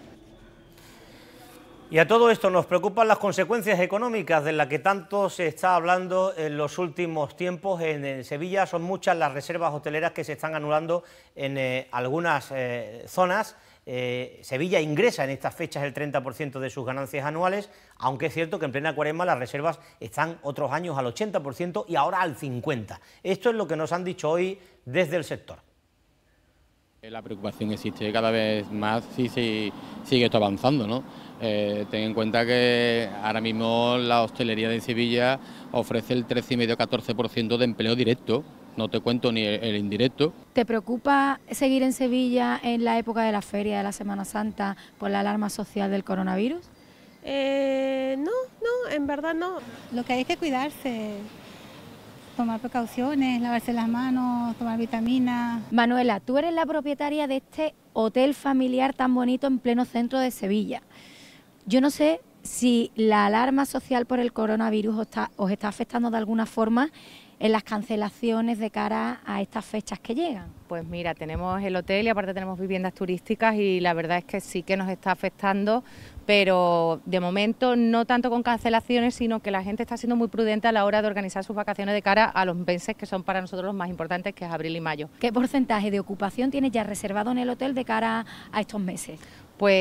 Y a todo esto nos preocupan las consecuencias económicas de las que tanto se está hablando en los últimos tiempos. En, en Sevilla son muchas las reservas hoteleras que se están anulando en eh, algunas eh, zonas. Eh, Sevilla ingresa en estas fechas el treinta por ciento de sus ganancias anuales, aunque es cierto que en plena Cuaresma las reservas están otros años al ochenta por ciento y ahora al cincuenta por ciento. Esto es lo que nos han dicho hoy desde el sector. La preocupación existe cada vez más si sí, sigue esto avanzando, ¿no? Eh, ten en cuenta que ahora mismo la hostelería de Sevilla ofrece el trece coma cinco a catorce por ciento de empleo directo, no te cuento ni el, el indirecto. ¿Te preocupa seguir en Sevilla en la época de la feria de la Semana Santa por la alarma social del coronavirus? Eh, no, no, en verdad no. Lo que hay es que cuidarse, tomar precauciones, lavarse las manos, tomar vitaminas. Manuela, tú eres la propietaria de este hotel familiar tan bonito en pleno centro de Sevilla. Yo no sé si la alarma social por el coronavirus os está, os está afectando de alguna forma en las cancelaciones de cara a estas fechas que llegan. Pues mira, tenemos el hotel y aparte tenemos viviendas turísticas y la verdad es que sí que nos está afectando, pero de momento no tanto con cancelaciones, sino que la gente está siendo muy prudente a la hora de organizar sus vacaciones de cara a los meses que son para nosotros los más importantes, que es abril y mayo. ¿Qué porcentaje de ocupación tienes ya reservado en el hotel de cara a estos meses? Pues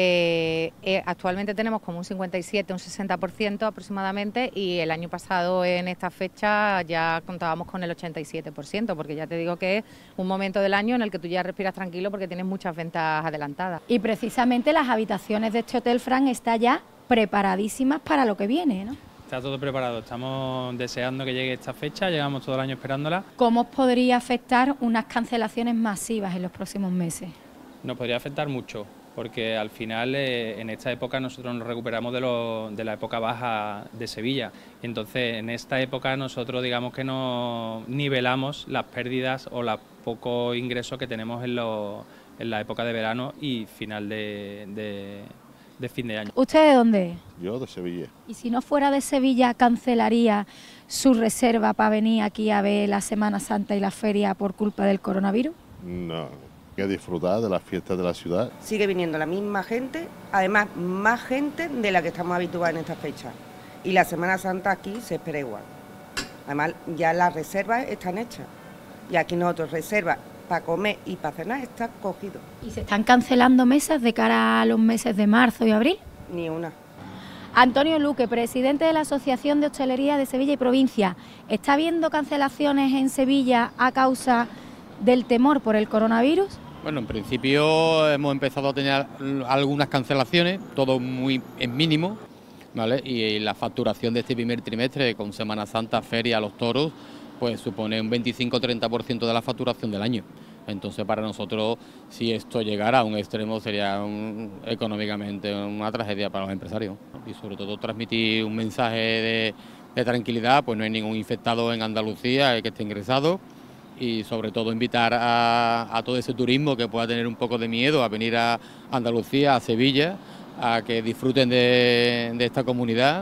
eh, actualmente tenemos como un cincuenta y siete, un sesenta por ciento aproximadamente y el año pasado en esta fecha ya contábamos con el ochenta y siete por ciento, porque ya te digo que es un momento del año en el que tú ya respiras tranquilo porque tienes muchas ventas adelantadas. Y precisamente las habitaciones de este hotel, Fran, están ya preparadísimas para lo que viene, ¿no? Está todo preparado, estamos deseando que llegue esta fecha, llevamos todo el año esperándola. ¿Cómo os podría afectar unas cancelaciones masivas en los próximos meses? Nos podría afectar mucho, porque al final eh, en esta época nosotros nos recuperamos de, lo, de la época baja de Sevilla. Entonces en esta época nosotros digamos que no nivelamos las pérdidas o los pocos ingresos que tenemos en, lo, en la época de verano y final de, de, de fin de año. ¿Usted de dónde es? Yo de Sevilla. ¿Y si no fuera de Sevilla, cancelaría su reserva para venir aquí a ver la Semana Santa y la feria por culpa del coronavirus? No. Que disfrutar de las fiestas de la ciudad. Sigue viniendo la misma gente, además más gente de la que estamos habituados en estas fechas. Y la Semana Santa aquí se espera igual. Además ya las reservas están hechas. Y aquí nosotros reservas para comer y para cenar están cogidos. ¿Y se están cancelando mesas de cara a los meses de marzo y abril? Ni una. Antonio Luque, presidente de la Asociación de Hostelería de Sevilla y Provincia. ¿Está habiendo cancelaciones en Sevilla a causa del temor por el coronavirus? Bueno, en principio hemos empezado a tener algunas cancelaciones, todo muy en mínimo, ¿vale? Y la facturación de este primer trimestre con Semana Santa, Feria, Los Toros, pues supone un veinticinco a treinta por ciento de la facturación del año. Entonces para nosotros, si esto llegara a un extremo, sería un, económicamente una tragedia para los empresarios, ¿no? Y sobre todo transmitir un mensaje de, de tranquilidad, pues no hay ningún infectado en Andalucía que esté ingresado. Y sobre todo invitar a, a todo ese turismo que pueda tener un poco de miedo a venir a Andalucía, a Sevilla, a que disfruten de, de esta comunidad.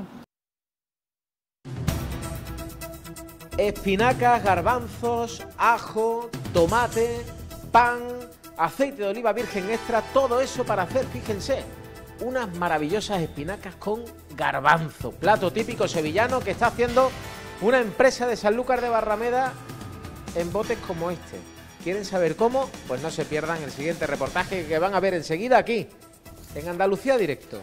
Espinacas, garbanzos, ajo, tomate, pan, aceite de oliva virgen extra, todo eso para hacer, fíjense, unas maravillosas espinacas con garbanzo, plato típico sevillano que está haciendo una empresa de Sanlúcar de Barrameda en botes como este. ¿Quieren saber cómo? Pues no se pierdan el siguiente reportaje que van a ver enseguida aquí, en Andalucía Directo.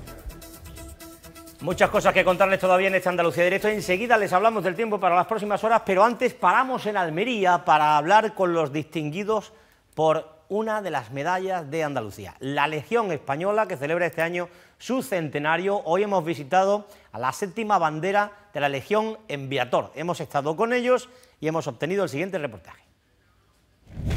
Muchas cosas que contarles todavía en este Andalucía Directo. Enseguida les hablamos del tiempo para las próximas horas, pero antes paramos en Almería para hablar con los distinguidos por una de las medallas de Andalucía, la Legión Española, que celebra este año su centenario. Hoy hemos visitado a la séptima bandera de la Legión en Viator. Hemos estado con ellos y hemos obtenido el siguiente reportaje.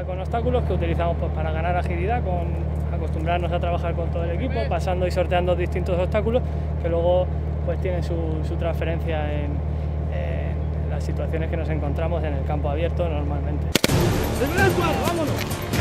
pista con obstáculos que utilizamos pues, para ganar agilidad, con acostumbrarnos a trabajar con todo el equipo, pasando y sorteando distintos obstáculos que luego pues, tienen su, su transferencia en, en las situaciones que nos encontramos en el campo abierto normalmente. ¡Vámonos!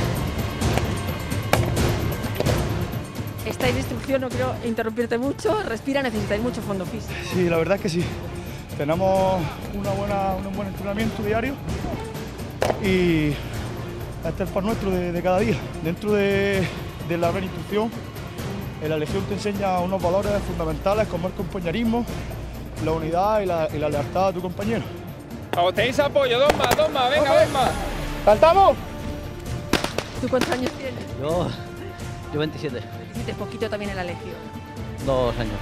Estáis de instrucción, no quiero interrumpirte mucho, respira, necesitáis mucho fondo físico. Sí, la verdad es que sí. Tenemos una buena, un buen entrenamiento diario y este es el pan nuestro de, de cada día. Dentro de, de la reinstrucción, la Legión te enseña unos valores fundamentales como el compañerismo, la unidad y la, y la lealtad a tu compañero. Vamos, tenéis apoyo, dos más, dos más, venga, dos más. ¿Saltamos? ¿Tú cuántos años tienes? Yo, yo veintisiete. veintisiete, poquito también en la Legión. Dos años.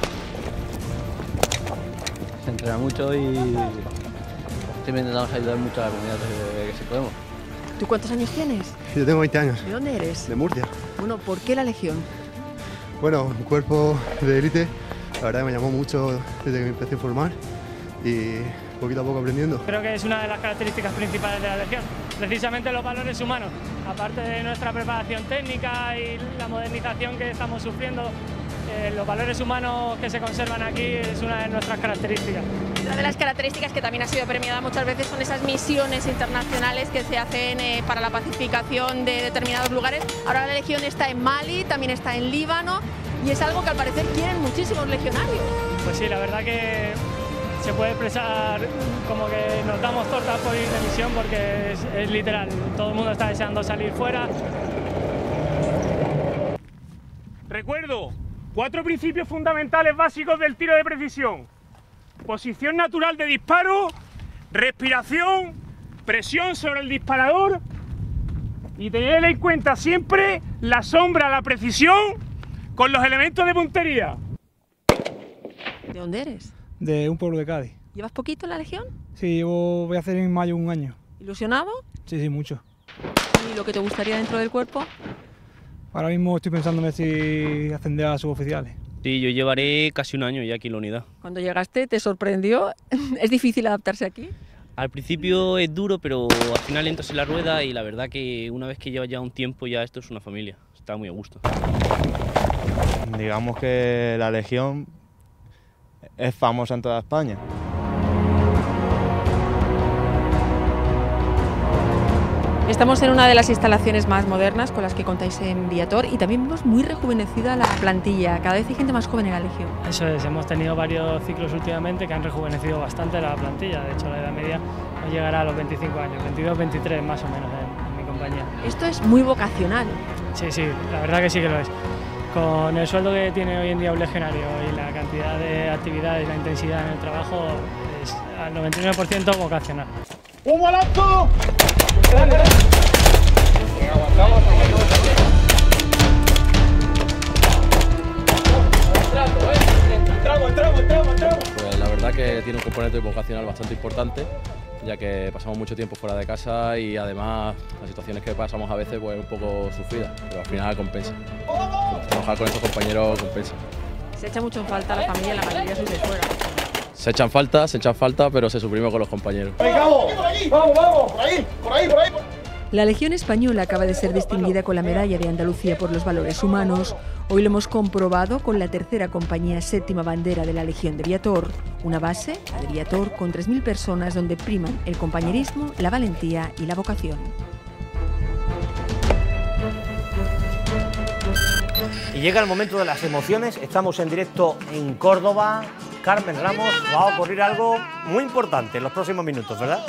Se entrena mucho y siempre intentamos ayudar mucho a la comunidad que si podemos. ¿Tú cuántos años tienes? Yo tengo veinte años. ¿De dónde eres? De Murcia. Bueno, ¿por qué la Legión? Bueno, un cuerpo de élite, la verdad que me llamó mucho desde que me empecé a formar y poquito a poco aprendiendo. Creo que es una de las características principales de la Legión, precisamente los valores humanos, aparte de nuestra preparación técnica y la modernización que estamos sufriendo, eh, los valores humanos que se conservan aquí es una de nuestras características. Una de las características que también ha sido premiada muchas veces son esas misiones internacionales que se hacen eh, para la pacificación de determinados lugares. Ahora la Legión está en Mali, también está en Líbano y es algo que al parecer quieren muchísimos legionarios. Pues sí, la verdad que se puede expresar como que nos damos tortas por ir de misión porque es, es literal, todo el mundo está deseando salir fuera. Recuerdo, cuatro principios fundamentales básicos del tiro de precisión: posición natural de disparo, respiración, presión sobre el disparador y tener en cuenta siempre la sombra, la precisión con los elementos de puntería. ¿De dónde eres? De un pueblo de Cádiz. ¿Llevas poquito en la Legión? Sí, llevo, voy a hacer en mayo un año. ¿Ilusionado? Sí, sí, mucho. ¿Y lo que te gustaría dentro del cuerpo? Ahora mismo estoy pensándome si ascender a suboficiales. Sí, yo llevaré casi un año ya aquí en la unidad. Cuando llegaste, ¿te sorprendió? ¿Es difícil adaptarse aquí? Al principio es duro, pero al final entras en la rueda y la verdad que una vez que llevas ya un tiempo ya esto es una familia. Está muy a gusto. Digamos que la Legión es famosa en toda España. Estamos en una de las instalaciones más modernas con las que contáis en Viator y también vemos muy rejuvenecida la plantilla. Cada vez hay gente más joven en la Legión. Eso es, hemos tenido varios ciclos últimamente que han rejuvenecido bastante la plantilla. De hecho, la edad media no llegará a los veinticinco años, veintidós, veintitrés más o menos en, en mi compañía. Esto es muy vocacional. Sí, sí, la verdad que sí que lo es. Con el sueldo que tiene hoy en día un legionario y la cantidad de actividades y la intensidad en el trabajo, es al noventa y nueve por ciento vocacional. ¡Un balazo! Pues la verdad que tiene un componente vocacional bastante importante, ya que pasamos mucho tiempo fuera de casa y además las situaciones que pasamos a veces pues un poco sufridas, pero al final compensa. Trabajar con estos compañeros compensa. Se echa mucho en falta la familia, la mayoría sois de fuera. Se echan falta, se echan falta, pero se suprime con los compañeros. ¡Vamos, vamos, vamos! ¡Por ahí, por ahí, por ahí! La Legión Española acaba de ser distinguida con la Medalla de Andalucía por los valores humanos. Hoy lo hemos comprobado con la tercera compañía séptima bandera de la Legión de Viator, una base, la de Viator, con tres mil personas donde priman el compañerismo, la valentía y la vocación. Y llega el momento de las emociones, estamos en directo en Córdoba. Carmen Ramos, va a ocurrir algo muy importante en los próximos minutos, ¿verdad?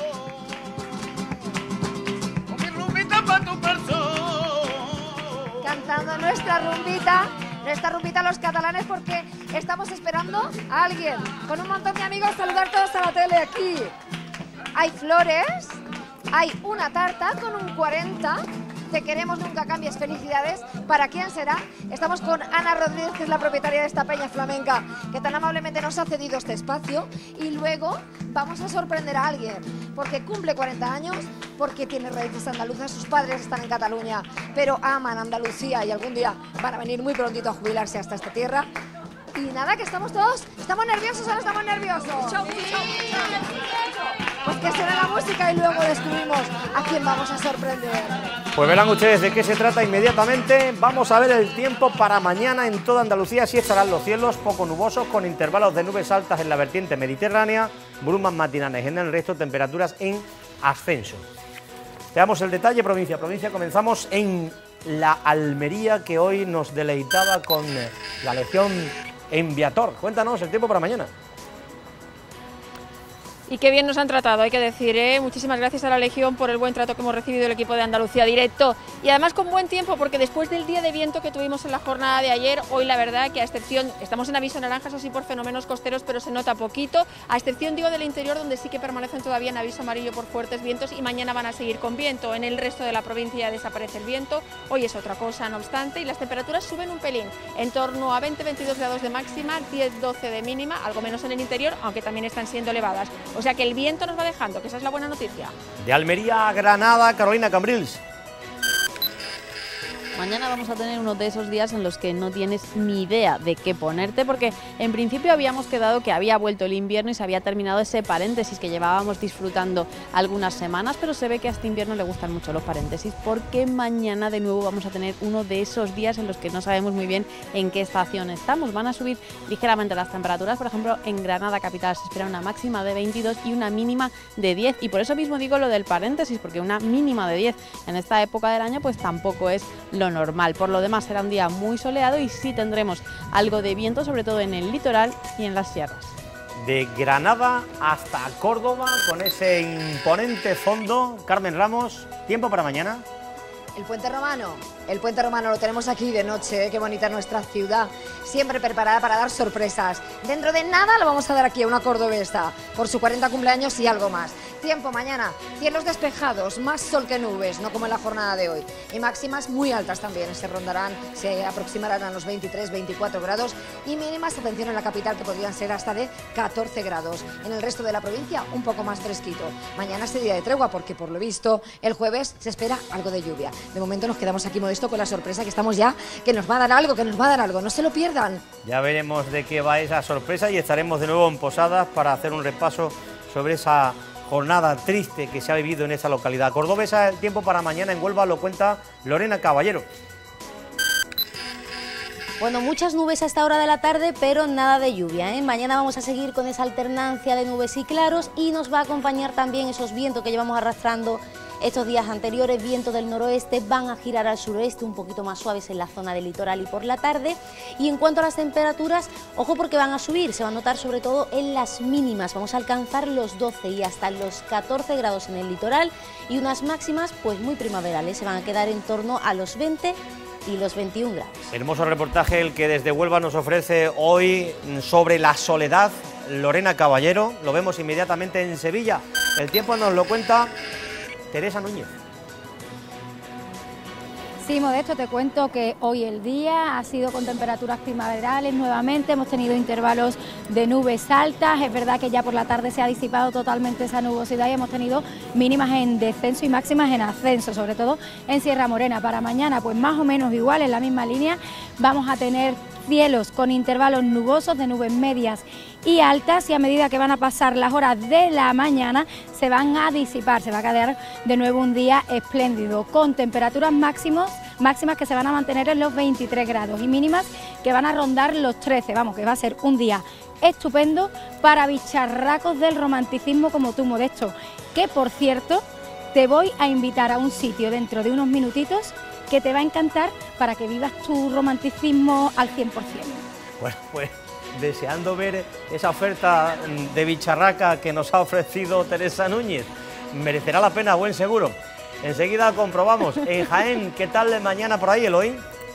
Cantando nuestra rumbita, nuestra rumbita los catalanes, porque estamos esperando a alguien. Con un montón de amigos, saludar todos a la tele aquí. Hay flores, hay una tarta con un cuarenta. Te queremos, nunca cambies, felicidades. ¿Para quién será? Estamos con Ana Rodríguez, que es la propietaria de esta peña flamenca, que tan amablemente nos ha cedido este espacio. Y luego vamos a sorprender a alguien, porque cumple cuarenta años, porque tiene raíces andaluzas, sus padres están en Cataluña, pero aman Andalucía y algún día van a venir muy prontito a jubilarse hasta esta tierra. Y nada, que estamos todos, ¿estamos nerviosos o no estamos nerviosos? Pues que suene la música. música y luego descubrimos a quién vamos a sorprender. Pues verán ustedes de qué se trata inmediatamente. Vamos a ver el tiempo para mañana en toda Andalucía. Así estarán los cielos poco nubosos, con intervalos de nubes altas en la vertiente mediterránea, brumas matinales en el resto, temperaturas en ascenso. Veamos el detalle provincia a provincia. Comenzamos en la Almería, que hoy nos deleitaba con la Legión en Viator. Cuéntanos el tiempo para mañana. Y qué bien nos han tratado, hay que decir, ¿eh? Muchísimas gracias a la Legión por el buen trato que hemos recibido el equipo de Andalucía Directo. Y además con buen tiempo, porque después del día de viento que tuvimos en la jornada de ayer, hoy la verdad que a excepción, estamos en aviso naranja, eso sí, por fenómenos costeros, pero se nota poquito, a excepción, digo, del interior, donde sí que permanecen todavía en aviso amarillo por fuertes vientos, y mañana van a seguir con viento. En el resto de la provincia ya desaparece el viento, hoy es otra cosa, no obstante, y las temperaturas suben un pelín, en torno a veinte a veintidós grados de máxima, diez a doce de mínima, algo menos en el interior, aunque también están siendo elevadas. O sea que el viento nos va dejando, que esa es la buena noticia. De Almería a Granada, Carolina Cambrils. Mañana vamos a tener uno de esos días en los que no tienes ni idea de qué ponerte, porque en principio habíamos quedado que había vuelto el invierno y se había terminado ese paréntesis que llevábamos disfrutando algunas semanas, pero se ve que a este invierno le gustan mucho los paréntesis, porque mañana de nuevo vamos a tener uno de esos días en los que no sabemos muy bien en qué estación estamos. Van a subir ligeramente las temperaturas, por ejemplo, en Granada capital se espera una máxima de veintidós y una mínima de diez, y por eso mismo digo lo del paréntesis, porque una mínima de diez en esta época del año pues tampoco es lo normal. Por lo demás será un día muy soleado y sí tendremos algo de viento, sobre todo en el litoral y en las sierras. De Granada hasta Córdoba, con ese imponente fondo. Carmen Ramos, tiempo para mañana. El Puente Romano, el Puente Romano lo tenemos aquí de noche, ¿eh? Qué bonita nuestra ciudad, siempre preparada para dar sorpresas. Dentro de nada lo vamos a dar aquí a una cordobesa, por su cuarenta cumpleaños y algo más. Tiempo mañana, cielos despejados, más sol que nubes, no como en la jornada de hoy. Y máximas muy altas también, se rondarán, se aproximarán a los veintitrés, veinticuatro grados. Y mínimas, atención, en la capital, que podrían ser hasta de catorce grados. En el resto de la provincia, un poco más fresquito. Mañana es día de tregua, porque por lo visto, el jueves se espera algo de lluvia. De momento nos quedamos aquí, Modesto, con la sorpresa que estamos ya, que nos va a dar algo, que nos va a dar algo, no se lo pierdan. Ya veremos de qué va esa sorpresa y estaremos de nuevo en Posadas para hacer un repaso sobre esa jornada triste que se ha vivido en esa localidad cordobesa. El tiempo para mañana en Huelva lo cuenta Lorena Caballero. Bueno, muchas nubes a esta hora de la tarde, pero nada de lluvia, ¿eh? Mañana vamos a seguir con esa alternancia de nubes y claros, y nos va a acompañar también esos vientos que llevamos arrastrando estos días anteriores. Vientos del noroeste van a girar al suroeste, un poquito más suaves en la zona del litoral y por la tarde. Y en cuanto a las temperaturas, ojo, porque van a subir, se va a notar sobre todo en las mínimas. Vamos a alcanzar los doce y hasta los catorce grados en el litoral, y unas máximas pues muy primaverales, se van a quedar en torno a los veinte y los veintiún grados. Hermoso reportaje el que desde Huelva nos ofrece hoy sobre la soledad Lorena Caballero. Lo vemos inmediatamente en Sevilla. El tiempo nos lo cuenta Teresa Núñez. Sí, Modesto, te cuento que hoy el día ha sido con temperaturas primaverales nuevamente, hemos tenido intervalos de nubes altas, es verdad que ya por la tarde se ha disipado totalmente esa nubosidad y hemos tenido mínimas en descenso y máximas en ascenso, sobre todo en Sierra Morena. Para mañana, pues más o menos igual, en la misma línea, vamos a tener cielos con intervalos nubosos de nubes medias y altas, y a medida que van a pasar las horas de la mañana se van a disipar, se va a quedar de nuevo un día espléndido, con temperaturas máximas, máximas que se van a mantener en los veintitrés grados y mínimas que van a rondar los trece, vamos, que va a ser un día estupendo para bicharracos del romanticismo como tú, Modesto, que por cierto te voy a invitar a un sitio dentro de unos minutitos que te va a encantar para que vivas tu romanticismo al cien por cien. Bueno, pues deseando ver esa oferta de bicharraca que nos ha ofrecido Teresa Núñez. Merecerá la pena, buen seguro. Enseguida comprobamos. En Jaén, ¿qué tal mañana por ahí, Eloy?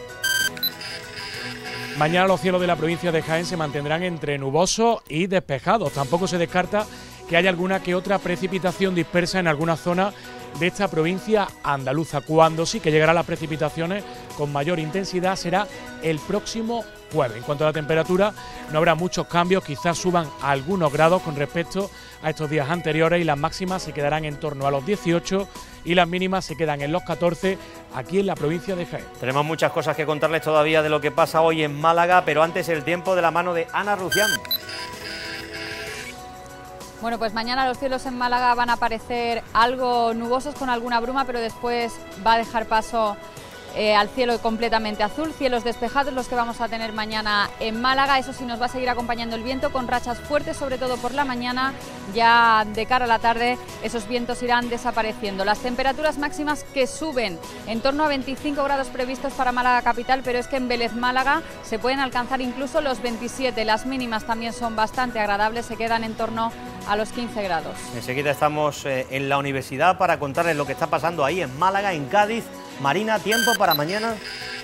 Mañana los cielos de la provincia de Jaén se mantendrán entre nubosos y despejados. Tampoco se descarta que haya alguna que otra precipitación dispersa en alguna zona de esta provincia andaluza. Cuando sí que llegarán las precipitaciones con mayor intensidad será el próximo jueves. En cuanto a la temperatura, no habrá muchos cambios, quizás suban algunos grados con respecto a estos días anteriores, y las máximas se quedarán en torno a los dieciocho y las mínimas se quedan en los catorce aquí en la provincia de Jaén. Tenemos muchas cosas que contarles todavía de lo que pasa hoy en Málaga, pero antes el tiempo de la mano de Ana Rucián. Bueno, pues mañana los cielos en Málaga van a parecer algo nubosos con alguna bruma, pero después va a dejar paso eh, al cielo completamente azul, cielos despejados los que vamos a tener mañana en Málaga. Eso sí, nos va a seguir acompañando el viento con rachas fuertes, sobre todo por la mañana. Ya de cara a la tarde esos vientos irán desapareciendo. Las temperaturas máximas que suben en torno a veinticinco grados previstos para Málaga capital, pero es que en Vélez Málaga se pueden alcanzar incluso los veintisiete. Las mínimas también son bastante agradables, se quedan en torno a los quince grados. Enseguida estamos eh, en la universidad para contarles lo que está pasando ahí en Málaga, en Cádiz. Marina, ¿tiempo para mañana?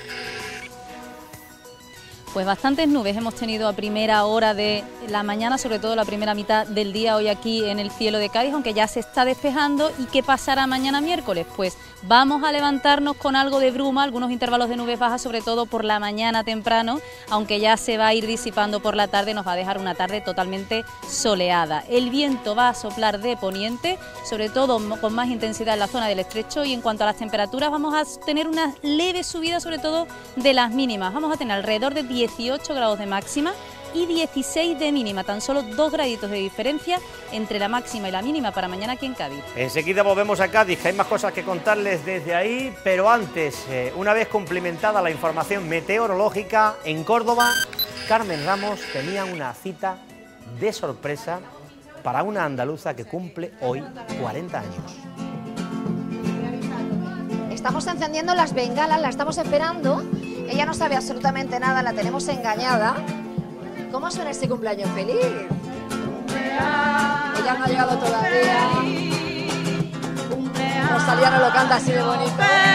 Pues bastantes nubes hemos tenido a primera hora de la mañana, sobre todo la primera mitad del día hoy aquí en el cielo de Cádiz, aunque ya se está despejando. ¿Y qué pasará mañana miércoles? Pues vamos a levantarnos con algo de bruma, algunos intervalos de nubes bajas, sobre todo por la mañana temprano, aunque ya se va a ir disipando por la tarde, nos va a dejar una tarde totalmente soleada. El viento va a soplar de poniente, sobre todo con más intensidad en la zona del estrecho, y en cuanto a las temperaturas vamos a tener una leve subida, sobre todo de las mínimas. Vamos a tener alrededor de dieciocho grados de máxima y dieciséis de mínima, tan solo dos graditos de diferencia entre la máxima y la mínima para mañana aquí en Cádiz. Enseguida volvemos a Cádiz, que hay más cosas que contarles desde ahí, pero antes, eh, una vez cumplimentada la información meteorológica, en Córdoba, Carmen Ramos tenía una cita de sorpresa para una andaluza que cumple hoy cuarenta años. Estamos encendiendo las bengalas, la estamos esperando. Ella no sabe absolutamente nada, la tenemos engañada. ¿Cómo suena este cumpleaños feliz? Ella no ha llegado todavía. Rosalía no lo canta así de bonito.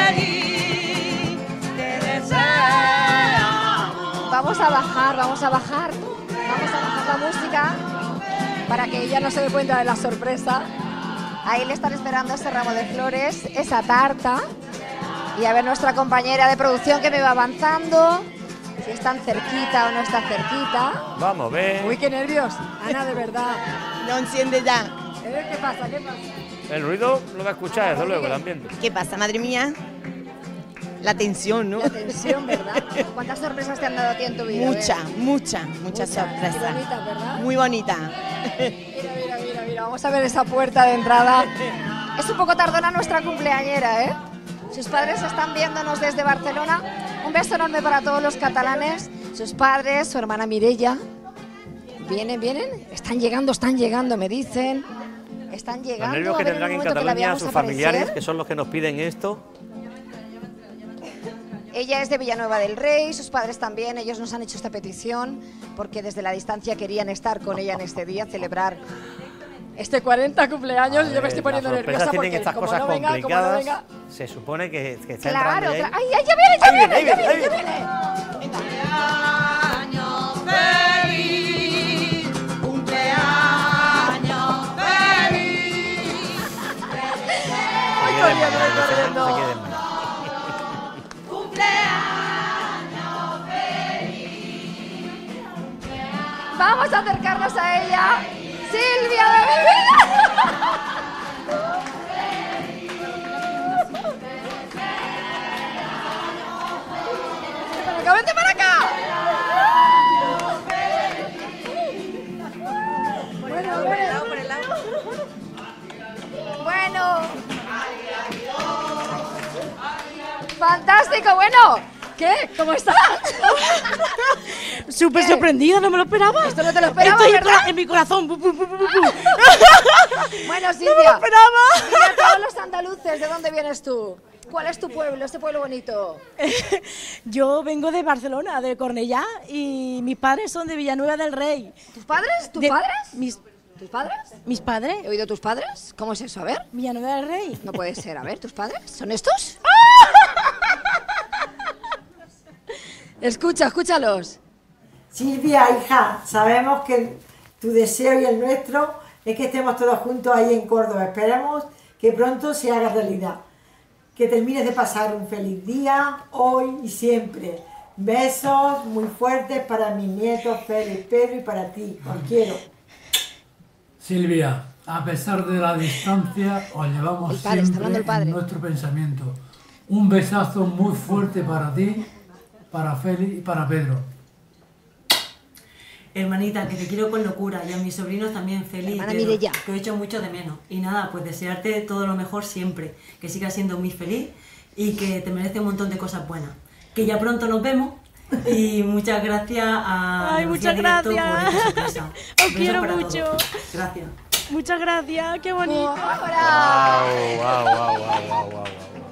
Vamos a bajar, vamos a bajar. Vamos a bajar la música para que ella no se dé cuenta de la sorpresa. Ahí le están esperando ese ramo de flores, esa tarta. Y a ver nuestra compañera de producción que me va avanzando, si están cerquita o no está cerquita. Vamos, ve. Uy, qué nervios. Ana, de verdad. No enciende ya. ¿Eh? ¿Qué pasa? ¿Qué pasa? El ruido lo va a escuchar, desde luego, el ambiente. ¿Qué pasa, madre mía? La tensión, ¿no? La tensión, ¿verdad? ¿Cuántas sorpresas te han dado a ti en tu vida? Mucha, ¿eh? mucha, muchas sorpresas. Muy bonita, ¿verdad? Muy bonita. Mira, mira, mira, mira. Vamos a ver esa puerta de entrada. Es un poco tardona nuestra cumpleañera, ¿eh? Sus padres están viéndonos desde Barcelona. Un beso enorme para todos los catalanes. Sus padres, su hermana Mireia. Vienen, vienen. Están llegando, están llegando, me dicen. Están llegando. Los nervios que tendrán en Cataluña sus familiares, que son los que nos piden esto. Ella es de Villanueva del Rey, sus padres también. Ellos nos han hecho esta petición porque desde la distancia querían estar con ella en este día, celebrar este cuarenta cumpleaños. Yo me estoy poniendo nerviosa porque estas como cosas no venga, como no venga. Se supone que, que está Claro, entrando. claro. ¡Ay, ay, ya viene, ya ahí viene! viene, ¡Ya ahí viene, viene, ya viene! Cumpleaños feliz, cumpleaños feliz. ¡Ay, corriendo, ay, corriendo! Cumpleaños feliz. Vamos a acercarnos a ella. ¡Silvia de mi vida! ¡Vente para acá, vente para acá! Bueno, por el lado, por el lado. Bueno. Fantástico, bueno. ¿Qué? ¿Cómo estás? Súper ¿Qué? sorprendida, no me lo esperaba. Esto no te lo esperabas, Estoy ¿verdad? en mi corazón. Bu, bu, bu, bu, bu. Bueno, Silvia, No me lo esperaba. dile a todos los andaluces, ¿de dónde vienes tú? ¿Cuál es tu pueblo, este pueblo bonito? Yo vengo de Barcelona, de Cornellá, y mis padres son de Villanueva del Rey. ¿Tus padres? ¿Tus De- padres? Mis, ¿Tus padres? ¿Mis padres? ¿He oído tus padres? ¿Cómo es eso? A ver. Villanueva del Rey. No puede ser. A ver, ¿tus padres? ¿Son estos? Escucha, escúchalos. Silvia, hija, sabemos que tu deseo y el nuestro es que estemos todos juntos ahí en Córdoba. Esperemos que pronto se haga realidad. Que termines de pasar un feliz día, hoy y siempre. Besos muy fuertes para mis nietos, Pedro y Pedro, y para ti. Os quiero. Silvia, a pesar de la distancia, os llevamos El padre, está siempre hablando el padre. en nuestro pensamiento. Un besazo muy fuerte para ti, para Félix y para Pedro. Hermanita, que te quiero con locura, y a mis sobrinos también, feliz, Hermana que, Mireia. que he hecho mucho de menos. Y nada, pues desearte todo lo mejor siempre, que sigas siendo muy feliz y que te mereces un montón de cosas buenas. Que ya pronto nos vemos y muchas gracias a Ay, Andalucía muchas Directo gracias. por esta sorpresa. Os Besos quiero para mucho. todos. Gracias. Muchas gracias, qué bonito. Wow, wow, wow, wow, wow, wow.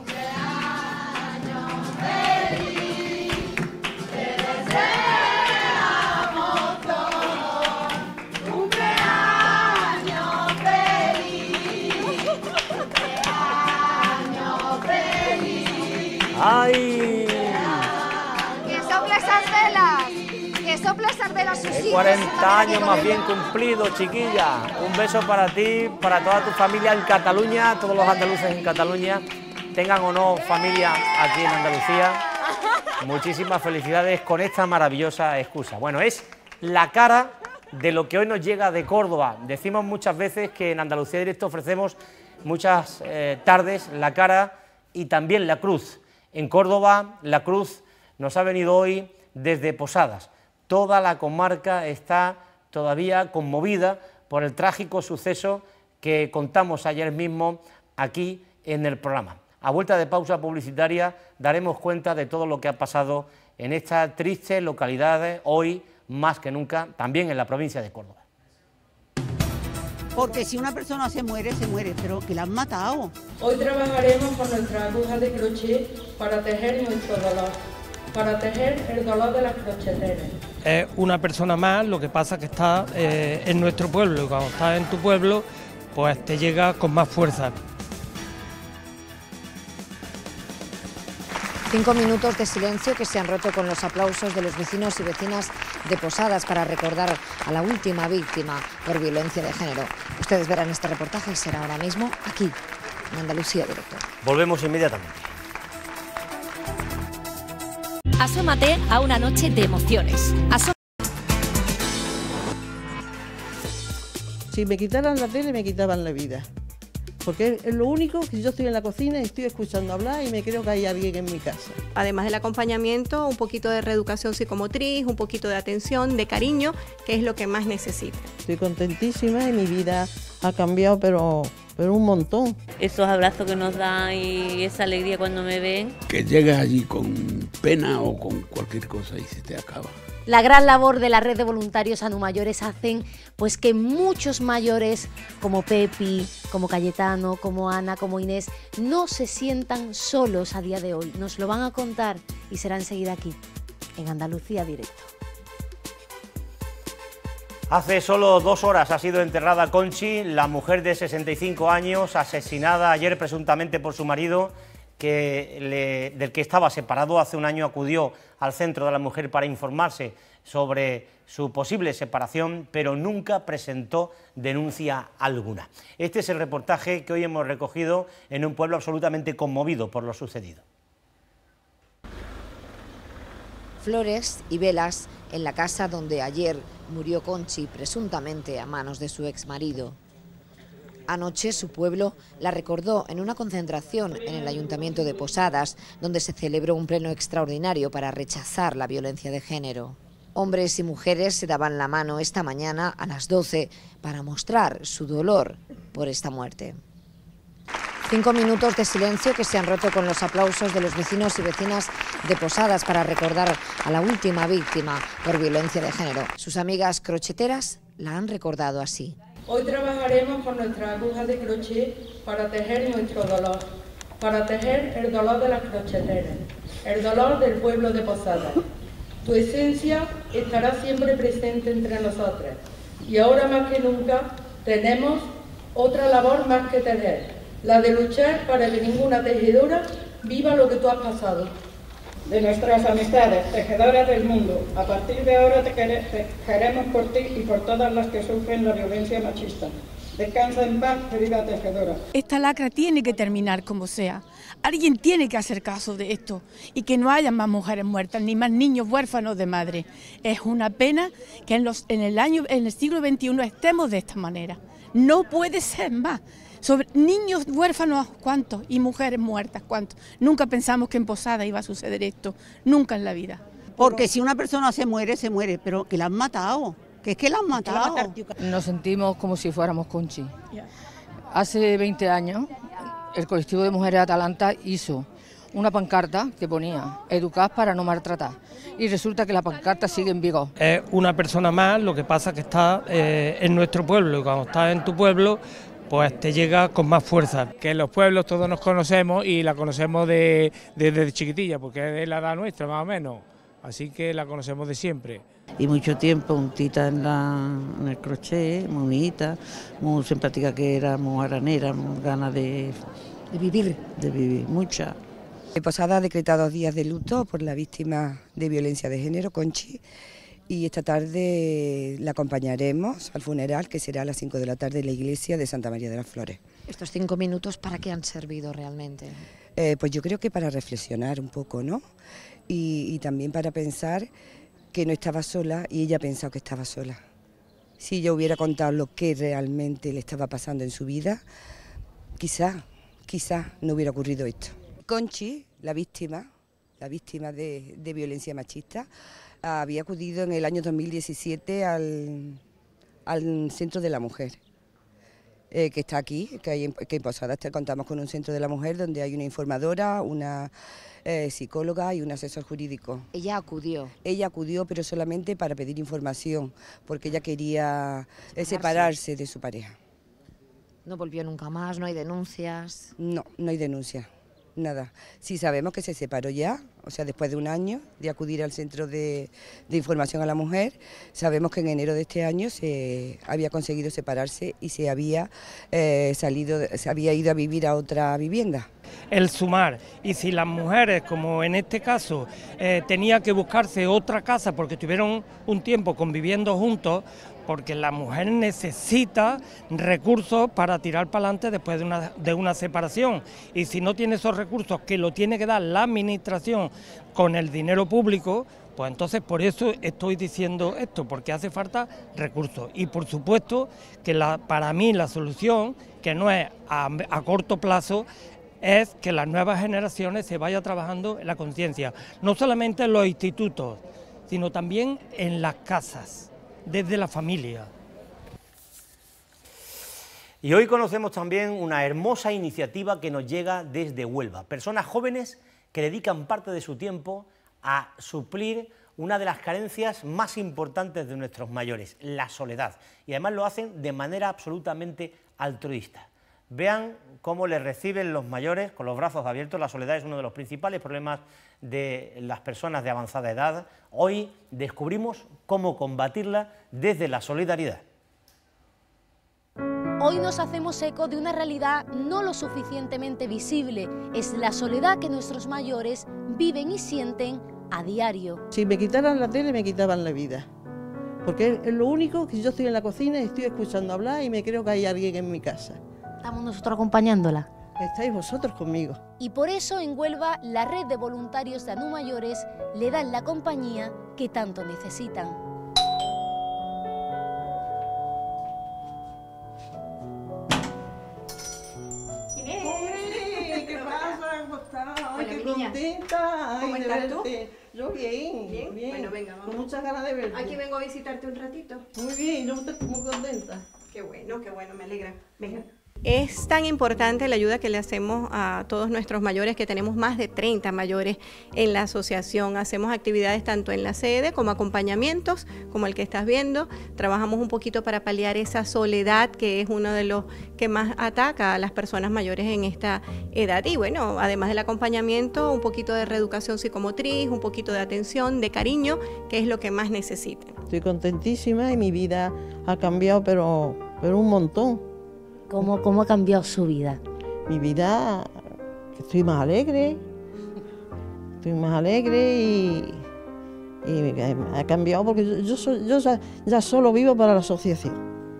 ¡Ay! Que sople esas velas. Que sople esas velas sus hijos. cuarenta años más bien cumplidos, chiquilla. Un beso para ti, para toda tu familia en Cataluña, todos los andaluces en Cataluña, tengan o no familia aquí en Andalucía. Muchísimas felicidades con esta maravillosa excusa. Bueno, es la cara de lo que hoy nos llega de Córdoba. Decimos muchas veces que en Andalucía Directo ofrecemos muchas eh, tardes la cara y también la cruz. En Córdoba, la cruz nos ha venido hoy desde Posadas. Toda la comarca está todavía conmovida por el trágico suceso que contamos ayer mismo aquí en el programa. A vuelta de pausa publicitaria daremos cuenta de todo lo que ha pasado en esta triste localidad, hoy más que nunca, también en la provincia de Córdoba. Porque si una persona se muere, se muere, pero que la han matado. Hoy trabajaremos con nuestra aguja de crochet para tejer nuestro dolor, para tejer el dolor de las crocheteras. Es una persona más, lo que pasa que está eh, en nuestro pueblo, y cuando estás en tu pueblo, pues te llega con más fuerza. Cinco minutos de silencio que se han roto con los aplausos de los vecinos y vecinas de Posadas para recordar a la última víctima por violencia de género. Ustedes verán este reportaje y será ahora mismo aquí, en Andalucía Directo. Volvemos inmediatamente. Asómate a una noche de emociones. Asó- Si me quitaran la tele, me quitaban la vida. Porque es lo único que yo estoy en la cocina y estoy escuchando hablar y me creo que hay alguien en mi casa. Además del acompañamiento, un poquito de reeducación psicomotriz, un poquito de atención, de cariño, que es lo que más necesita. Estoy contentísima y mi vida ha cambiado, pero, pero un montón. Esos abrazos que nos dan y esa alegría cuando me ven. Que llegas allí con pena o con cualquier cosa y se te acaba. La gran labor de la red de voluntarios Anumayores hacen pues que muchos mayores como Pepi, como Cayetano, como Ana, como Inés no se sientan solos a día de hoy. Nos lo van a contar y será enseguida aquí, en Andalucía Directo. Hace solo dos horas ha sido enterrada Conchi, la mujer de sesenta y cinco años, asesinada ayer presuntamente por su marido, que le, del que estaba separado. Hace un año acudió al Centro de la Mujer para informarse sobre su posible separación, pero nunca presentó denuncia alguna. Este es el reportaje que hoy hemos recogido en un pueblo absolutamente conmovido por lo sucedido. Flores y velas en la casa donde ayer murió Conchi, presuntamente a manos de su exmarido. Anoche su pueblo la recordó en una concentración en el Ayuntamiento de Posadas, donde se celebró un pleno extraordinario para rechazar la violencia de género. Hombres y mujeres se daban la mano esta mañana a las doce para mostrar su dolor por esta muerte. Cinco minutos de silencio que se han roto con los aplausos de los vecinos y vecinas de Posadas para recordar a la última víctima por violencia de género. Sus amigas crocheteras la han recordado así. Hoy trabajaremos con nuestra aguja de crochet para tejer nuestro dolor, para tejer el dolor de las crocheteras, el dolor del pueblo de Posadas. Tu esencia estará siempre presente entre nosotras y ahora más que nunca tenemos otra labor más que tejer, la de luchar para que ninguna tejedora viva lo que tú has pasado. De nuestras amistades, tejedoras del mundo, a partir de ahora te, quere, te queremos por ti y por todas las que sufren la violencia machista. Descansa en paz, querida tejedora. Esta lacra tiene que terminar como sea. Alguien tiene que hacer caso de esto y que no haya más mujeres muertas ni más niños huérfanos de madre. Es una pena que en, los, en, el, año, en el siglo veintiuno estemos de esta manera. No puede ser más. Sobre niños huérfanos, ¿cuántos? Y mujeres muertas, ¿cuántos? Nunca pensamos que en Posada iba a suceder esto, nunca en la vida. Porque si una persona se muere, se muere, pero que la han matado. que es que la han matado. Nos sentimos como si fuéramos Conchi. Hace veinte años el colectivo de mujeres Atalanta hizo una pancarta que ponía educar para no maltratar y resulta que la pancarta sigue en vigor. Es una persona más, lo que pasa que está eh, en nuestro pueblo y cuando estás en tu pueblo pues te llega con más fuerza. Que en los pueblos todos nos conocemos y la conocemos de, de, desde chiquitilla, porque es de la edad nuestra más o menos, así que la conocemos de siempre. Y mucho tiempo juntita en, la, en el crochet, muy bonita, muy simpática que era, muy aranera, muy ganas de, de vivir. De vivir, mucha. Posada ha decretado dos días de luto por la víctima de violencia de género, Conchi, y esta tarde la acompañaremos al funeral, que será a las cinco de la tarde en la iglesia de Santa María de las Flores. ¿Estos cinco minutos para qué han servido realmente? Eh, pues yo creo que para reflexionar un poco, ¿no? Y, y también para pensar que no estaba sola y ella ha pensado que estaba sola. Si yo hubiera contado lo que realmente le estaba pasando en su vida, quizá, quizá no hubiera ocurrido esto. Conchi, la víctima, la víctima de, de violencia machista, había acudido en el año dos mil diecisiete al, al Centro de la Mujer, eh, que está aquí, que, hay en, que en Posada contamos con un Centro de la Mujer donde hay una informadora, una eh, psicóloga y un asesor jurídico. ¿Ella acudió? Ella acudió, pero solamente para pedir información, porque ella quería eh, separarse de su pareja. ¿No volvió nunca más? ¿No hay denuncias? No, no hay denuncias. Nada, sí sabemos que se separó ya, o sea, después de un año de acudir al Centro de, de Información a la Mujer, sabemos que en enero de este año se había conseguido separarse y se había eh, salido, se había ido a vivir a otra vivienda. El sumar, y si las mujeres, como en este caso, eh, tenía que buscarse otra casa porque estuvieron un tiempo conviviendo juntos, porque la mujer necesita recursos para tirar para adelante después de una, de una separación, y si no tiene esos recursos que lo tiene que dar la administración con el dinero público, pues entonces por eso estoy diciendo esto, porque hace falta recursos. Y por supuesto que la, para mí la solución, que no es a, a corto plazo, es que las nuevas generaciones se vayan trabajando en la conciencia, no solamente en los institutos, sino también en las casas, desde la familia. Y hoy conocemos también una hermosa iniciativa que nos llega desde Huelva. Personas jóvenes que dedican parte de su tiempo a suplir una de las carencias más importantes de nuestros mayores, la soledad. Y además lo hacen de manera absolutamente altruista. Vean cómo les reciben los mayores con los brazos abiertos. La soledad es uno de los principales problemas de las personas de avanzada edad. Hoy descubrimos cómo combatirla desde la solidaridad. Hoy nos hacemos eco de una realidad no lo suficientemente visible. Es la soledad que nuestros mayores viven y sienten a diario. Si me quitaran la tele, me quitaban la vida. Porque es lo único que yo estoy en la cocina y estoy escuchando hablar y me creo que hay alguien en mi casa. Estamos nosotros acompañándola. Estáis vosotros conmigo. Y por eso en Huelva la red de voluntarios de ANU Mayores le dan la compañía que tanto necesitan. ¿Qué pasa? ¿Cómo estás? Hola, qué mi niña. contenta. ¿Cómo Ay, de estás tú? verte. Yo bien, ¿Bien? bien. Bueno, venga, vamos. Con muchas ganas de verte. Aquí vengo a visitarte un ratito. Muy bien, yo estoy muy contenta. Qué bueno, qué bueno, me alegra. Venga. Es tan importante la ayuda que le hacemos a todos nuestros mayores, que tenemos más de treinta mayores en la asociación. Hacemos actividades tanto en la sede como acompañamientos, como el que estás viendo. Trabajamos un poquito para paliar esa soledad que es uno de los que más ataca a las personas mayores en esta edad. Y bueno, además del acompañamiento, un poquito de reeducación psicomotriz, un poquito de atención, de cariño, que es lo que más necesitan. Estoy contentísima y mi vida ha cambiado, pero, pero un montón. ¿Cómo, ¿Cómo ha cambiado su vida? Mi vida, estoy más alegre, estoy más alegre y, y ha cambiado porque yo, yo, soy, yo ya, ya solo vivo para la asociación.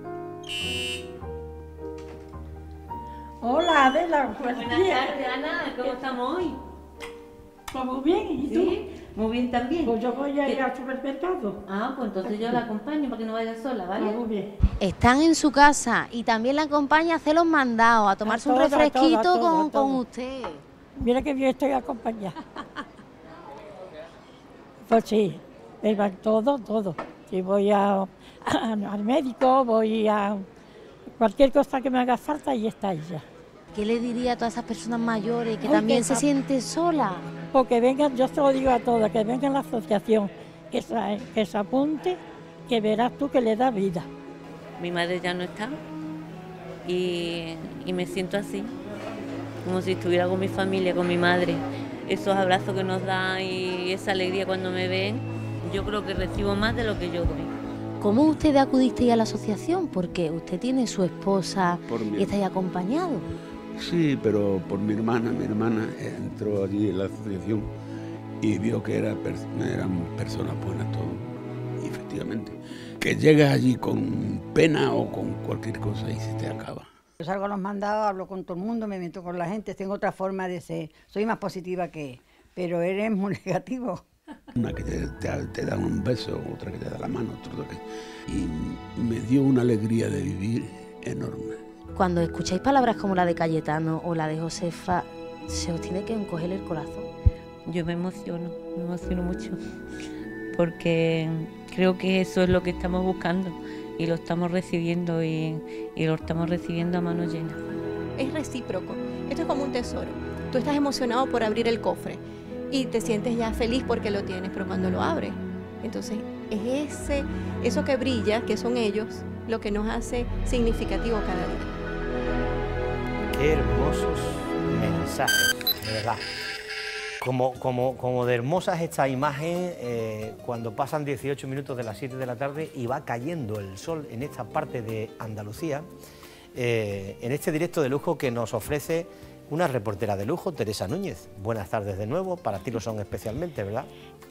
Hola Adela, buenas tardes Ana, ¿cómo estamos hoy? Pues muy bien, ¿y tú? ¿Sí? Muy bien también. Pues yo voy a ir ¿Qué? al supermercado. Ah, pues entonces yo la acompaño para que no vaya sola, ¿vale? Muy bien. Están en su casa y también la acompaña a hacer los mandados, a tomarse A un todas, a refresquito todas, a con, todas, a con todas. usted. Mira que bien estoy acompañada. Pues sí, me van todo, todo. Si voy a, a- al médico, voy a cualquier cosa que me haga falta y está ella. ¿Qué le diría a todas esas personas mayores que Ay, también que se pa- sienten solas? Porque vengan, yo se lo digo a todos, que vengan a la asociación, que se, que se apunte, que verás tú que le da vida. Mi madre ya no está y, y me siento así, como si estuviera con mi familia, con mi madre. Esos abrazos que nos dan y esa alegría cuando me ven, yo creo que recibo más de lo que yo doy. ¿Cómo usted acudiste a la asociación? Porque usted tiene su esposa Por mi- y está ahí acompañado. Sí, pero por mi hermana, mi hermana entró allí en la asociación y vio que era pers- eran personas buenas todos, y efectivamente. Que llegas allí con pena o con cualquier cosa y se te acaba. Yo salgo a los mandados, hablo con todo el mundo, me meto con la gente, tengo otra forma de ser, soy más positiva que él, pero él es muy negativo. Una que te, te, te da un beso, otra que te da la mano, otra que... Y me dio una alegría de vivir enorme. Cuando escucháis palabras como la de Cayetano o la de Josefa, se os tiene que encoger el corazón. Yo me emociono, me emociono mucho, porque creo que eso es lo que estamos buscando y lo estamos recibiendo y, y lo estamos recibiendo a mano llena. Es recíproco, esto es como un tesoro. Tú estás emocionado por abrir el cofre y te sientes ya feliz porque lo tienes, pero cuando lo abres, entonces es ese, eso que brilla, que son ellos, lo que nos hace significativo cada día. Qué hermosos mensajes, de verdad. Como, como, como de hermosas esta imagen eh, cuando pasan dieciocho minutos de las siete de la tarde y va cayendo el sol en esta parte de Andalucía, eh, en este directo de lujo que nos ofrece una reportera de lujo, Teresa Núñez. Buenas tardes de nuevo, para ti lo son especialmente, ¿verdad?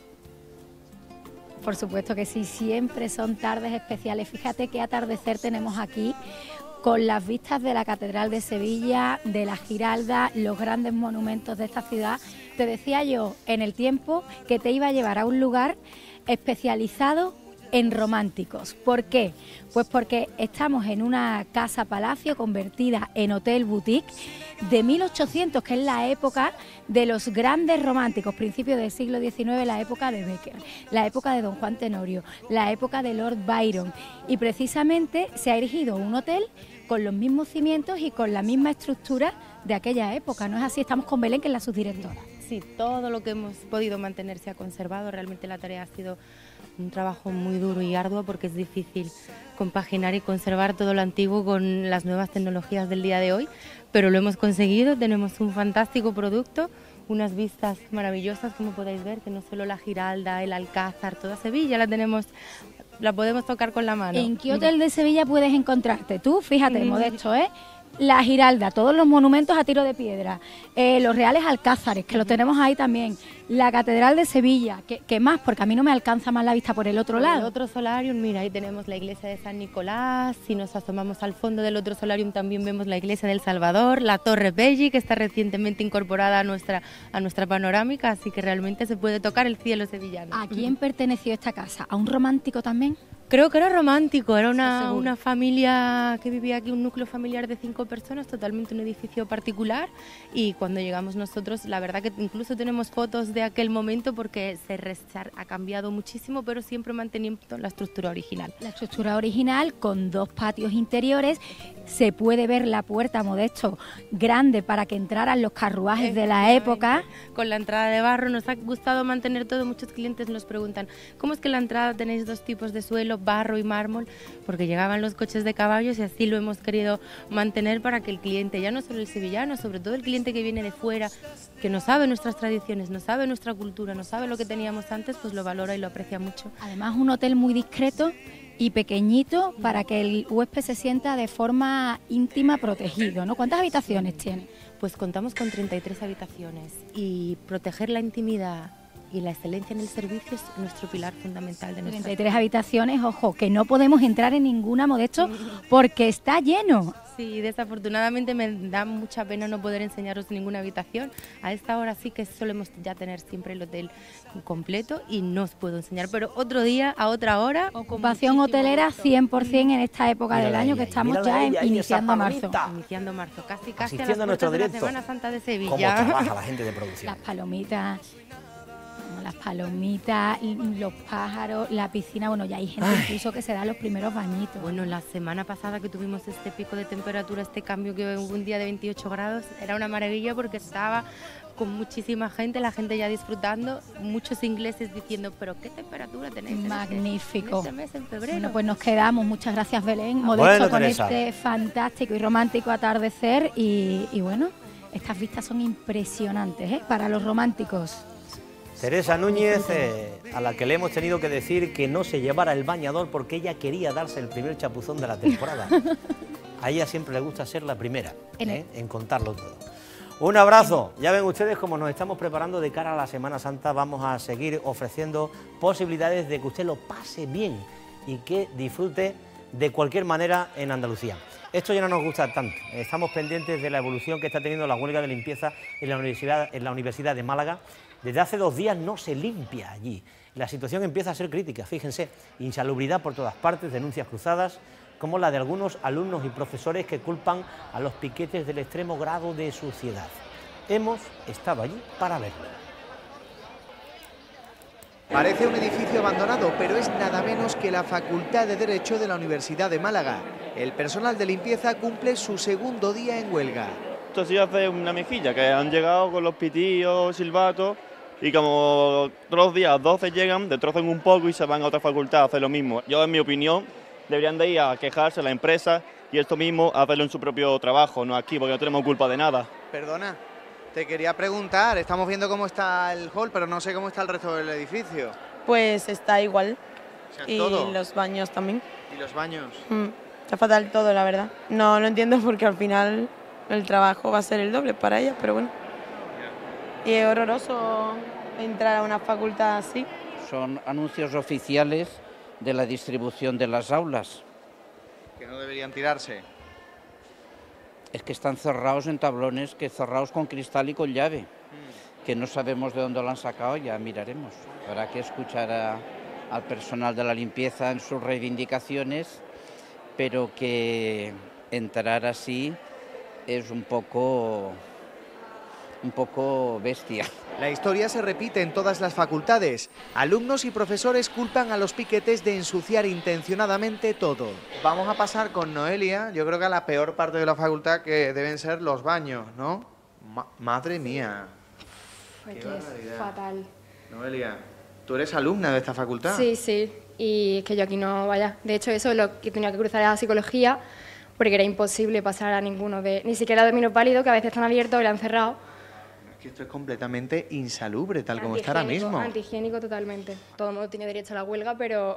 Por supuesto que sí, siempre son tardes especiales. Fíjate qué atardecer tenemos aquí, con las vistas de la Catedral de Sevilla, de la Giralda, los grandes monumentos de esta ciudad. Te decía yo en el tiempo que te iba a llevar a un lugar especializado en románticos. ¿Por qué? Pues porque estamos en una casa palacio convertida en hotel boutique de mil ochocientos, que es la época de los grandes románticos, principios del siglo diecinueve, la época de Becker, la época de Don Juan Tenorio, la época de Lord Byron, y precisamente se ha erigido un hotel con los mismos cimientos y con la misma estructura de aquella época. ¿No es así? Estamos con Belén, que es la subdirectora. Sí, todo lo que hemos podido mantener se ha conservado. Realmente la tarea ha sido un trabajo muy duro y arduo, porque es difícil compaginar y conservar todo lo antiguo con las nuevas tecnologías del día de hoy, pero lo hemos conseguido. Tenemos un fantástico producto, unas vistas maravillosas, como podéis ver, que no solo la Giralda, el Alcázar, toda Sevilla la tenemos, la podemos tocar con la mano. ¿En qué hotel de Sevilla puedes encontrarte tú? Fíjate, modesto, ¿eh? La Giralda, todos los monumentos a tiro de piedra, eh, los reales alcázares, que los tenemos ahí también, la Catedral de Sevilla, ¿qué, qué más? Porque a mí no me alcanza más la vista por el otro Por lado. el otro solarium, mira, ahí tenemos la iglesia de San Nicolás. Si nos asomamos al fondo del otro solarium también vemos la iglesia del Salvador, la Torre Belli, que está recientemente incorporada a nuestra, a nuestra panorámica, así que realmente se puede tocar el cielo sevillano. ¿A quién perteneció esta casa? ¿A un romántico también? Creo que era romántico, era una, Seguro. una familia que vivía aquí, un núcleo familiar de cinco personas, totalmente un edificio particular, y cuando llegamos nosotros, la verdad que incluso tenemos fotos de aquel momento, porque se res- ha cambiado muchísimo, pero siempre manteniendo la estructura original. La estructura original, con dos patios interiores, se puede ver la puerta, Modesto, grande para que entraran los carruajes de la época. Con la entrada de barro nos ha gustado mantener todo. Muchos clientes nos preguntan, ¿cómo es que en la entrada tenéis dos tipos de suelo, barro y mármol? Porque llegaban los coches de caballos y así lo hemos querido mantener, para que el cliente, ya no solo el sevillano, sobre todo el cliente que viene de fuera, que no sabe nuestras tradiciones, no sabe nuestra cultura, no sabe lo que teníamos antes, pues lo valora y lo aprecia mucho. Además, un hotel muy discreto y pequeñito, para que el huésped se sienta de forma íntima, protegido, ¿no? ¿Cuántas habitaciones tiene? Pues contamos con treinta y tres habitaciones, y proteger la intimidad y la excelencia en el servicio es nuestro pilar fundamental de nuestra... treinta y tres habitaciones, ojo, que no podemos entrar en ninguna, Modesto, porque está lleno. Sí, desafortunadamente me da mucha pena no poder enseñaros ninguna habitación. A esta hora sí que solemos ya tener siempre el hotel completo y no os puedo enseñar, pero otro día, a otra hora... Ocupación hotelera cien por cien en esta época Mírala del año, ella, que estamos mírala ya ella, en- ahí, iniciando esa marzo. palomita. Iniciando marzo, casi casi a las Asistiendo a nuestro puertas de la directo. Semana Santa de Sevilla. ¿Cómo trabaja la gente de producción? Las palomitas. las palomitas, los pájaros, la piscina, bueno, ya hay gente Ay. incluso que se da los primeros bañitos. Bueno, la semana pasada que tuvimos este pico de temperatura, este cambio que hubo un día de veintiocho grados, era una maravilla porque estaba con muchísima gente, la gente ya disfrutando, muchos ingleses diciendo, pero qué temperatura tenéis en Magnífico. este, en este mes, en febrero. Bueno, pues nos quedamos, muchas gracias Belén, Modesto, Bueno, con Teresa. este fantástico y romántico atardecer y, y bueno, estas vistas son impresionantes, ¿eh? Para los románticos. Teresa Núñez, eh, a la que le hemos tenido que decir que no se llevara el bañador porque ella quería darse el primer chapuzón de la temporada. A ella siempre le gusta ser la primera, ¿eh? en contarlo todo. Un abrazo. Ya ven ustedes cómo nos estamos preparando de cara a la Semana Santa. Vamos a seguir ofreciendo posibilidades de que usted lo pase bien y que disfrute de cualquier manera en Andalucía. Esto ya no nos gusta tanto. Estamos pendientes de la evolución que está teniendo la huelga de limpieza en la Universidad, en la Universidad de Málaga. Desde hace dos días no se limpia allí. La situación empieza a ser crítica, fíjense. Insalubridad por todas partes, denuncias cruzadas, como la de algunos alumnos y profesores que culpan a los piquetes del extremo grado de suciedad. Hemos estado allí para verlo. Parece un edificio abandonado, pero es nada menos que la Facultad de Derecho de la Universidad de Málaga. El personal de limpieza cumple su segundo día en huelga. Esto sí hace una mejilla, que han llegado con los pitillos, silbatos, y como todos los días doce llegan, destrozan un poco y se van a otra facultad a hacer lo mismo. Yo, en mi opinión, deberían de ir a quejarse a la empresa y esto mismo hacerlo en su propio trabajo, no aquí, porque no tenemos culpa de nada. Perdona, te quería preguntar, estamos viendo cómo está el hall, pero no sé cómo está el resto del edificio. Pues está igual. O sea, y todo. los baños también. ¿Y los baños? Mm, está fatal todo, la verdad. No lo entiendo porque al final el trabajo va a ser el doble para ellas, pero bueno. Y es horroroso entrar a una facultad así. Son anuncios oficiales de la distribución de las aulas. Que no deberían tirarse. Es que están cerrados en tablones, que cerrados con cristal y con llave, mm. que no sabemos de dónde lo han sacado, ya miraremos. Habrá que escuchar a, al personal de la limpieza en sus reivindicaciones, pero que entrar así es un poco, un poco bestia. La historia se repite en todas las facultades. Alumnos y profesores culpan a los piquetes de ensuciar intencionadamente todo. Vamos a pasar con Noelia, yo creo que a la peor parte de la facultad, que deben ser los baños, ¿no? Ma- madre mía. Pues Qué que es barbaridad. fatal. Noelia, tú eres alumna de esta facultad. Sí, sí, y es que yo aquí no vaya. De hecho, eso es lo que tenía que cruzar era la psicología, porque era imposible pasar a ninguno de, ni siquiera de minusválidos, que a veces están abiertos y lo han cerrado. Es que esto es completamente insalubre, tal como está ahora Antihigiénico, mismo. Antihigiénico totalmente. Todo el mundo tiene derecho a la huelga, pero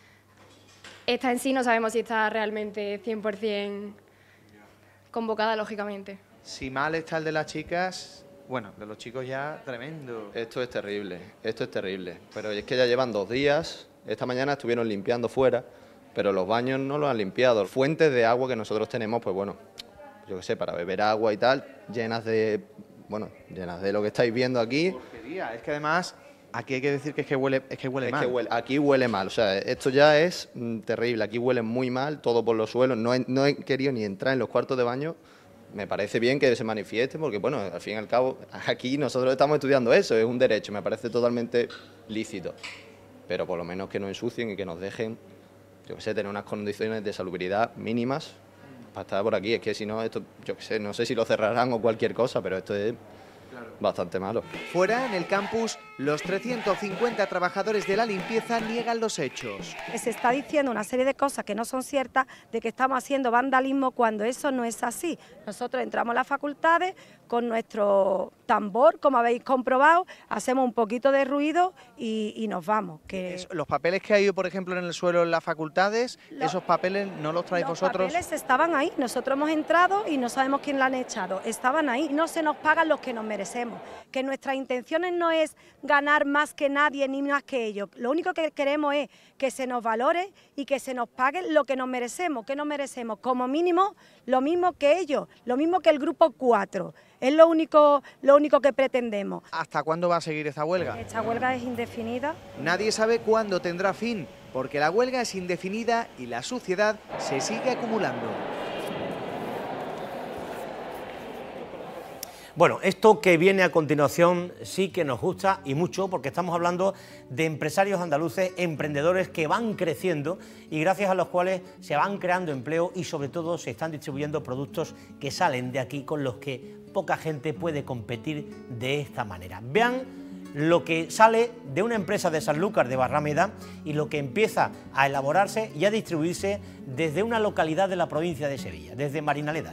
esta en sí no sabemos si está realmente cien por cien convocada, lógicamente. Si mal está el de las chicas, bueno, de los chicos ya tremendo. Esto es terrible, esto es terrible. Pero es que ya llevan dos días, esta mañana estuvieron limpiando fuera, pero los baños no los han limpiado. Fuentes de agua que nosotros tenemos, pues bueno, yo qué sé, para beber agua y tal, llenas de, bueno, llenas de lo que estáis viendo aquí. Porquería, es que además aquí hay que decir que es que huele, es que huele Es mal. que huele- aquí huele mal, o sea, esto ya es mm, terrible, aquí huele muy mal, todo por los suelos, no he, no he querido ni entrar en los cuartos de baño. Me parece bien que se manifieste porque, bueno, al fin y al cabo, aquí nosotros estamos estudiando eso, es un derecho, me parece totalmente lícito. Pero por lo menos que nos ensucien y que nos dejen, yo qué sé, tener unas condiciones de salubridad mínimas para estar por aquí. Es que si no, esto, yo qué sé, no sé si lo cerrarán o cualquier cosa, pero esto es bastante malo. Fuera, en el campus, los trescientos cincuenta trabajadores de la limpieza niegan los hechos. Se está diciendo una serie de cosas que no son ciertas, de que estamos haciendo vandalismo cuando eso no es así. Nosotros entramos a las facultades con nuestro tambor, como habéis comprobado, hacemos un poquito de ruido y, y nos vamos. Que Es- los papeles que hay, por ejemplo, en el suelo en las facultades, esos papeles no los traéis los vosotros. papeles estaban ahí, nosotros hemos entrado y no sabemos quién la han echado. Estaban ahí, no se nos pagan los que nos merecemos. Que nuestras intenciones no es ganar más que nadie ni más que ellos. Lo único que queremos es que se nos valore y que se nos pague lo que nos merecemos. ¿Qué nos merecemos? Como mínimo, lo mismo que ellos, lo mismo que el grupo cuatro. Es lo único, lo único que pretendemos. ¿Hasta cuándo va a seguir esta huelga? Esta huelga es indefinida. Nadie sabe cuándo tendrá fin, porque la huelga es indefinida y la suciedad se sigue acumulando. Bueno, esto que viene a continuación sí que nos gusta y mucho, porque estamos hablando de empresarios andaluces, emprendedores que van creciendo y gracias a los cuales se van creando empleo y sobre todo se están distribuyendo productos que salen de aquí con los que poca gente puede competir de esta manera. Vean lo que sale de una empresa de Sanlúcar de Barrameda y lo que empieza a elaborarse y a distribuirse desde una localidad de la provincia de Sevilla, desde Marinaleda.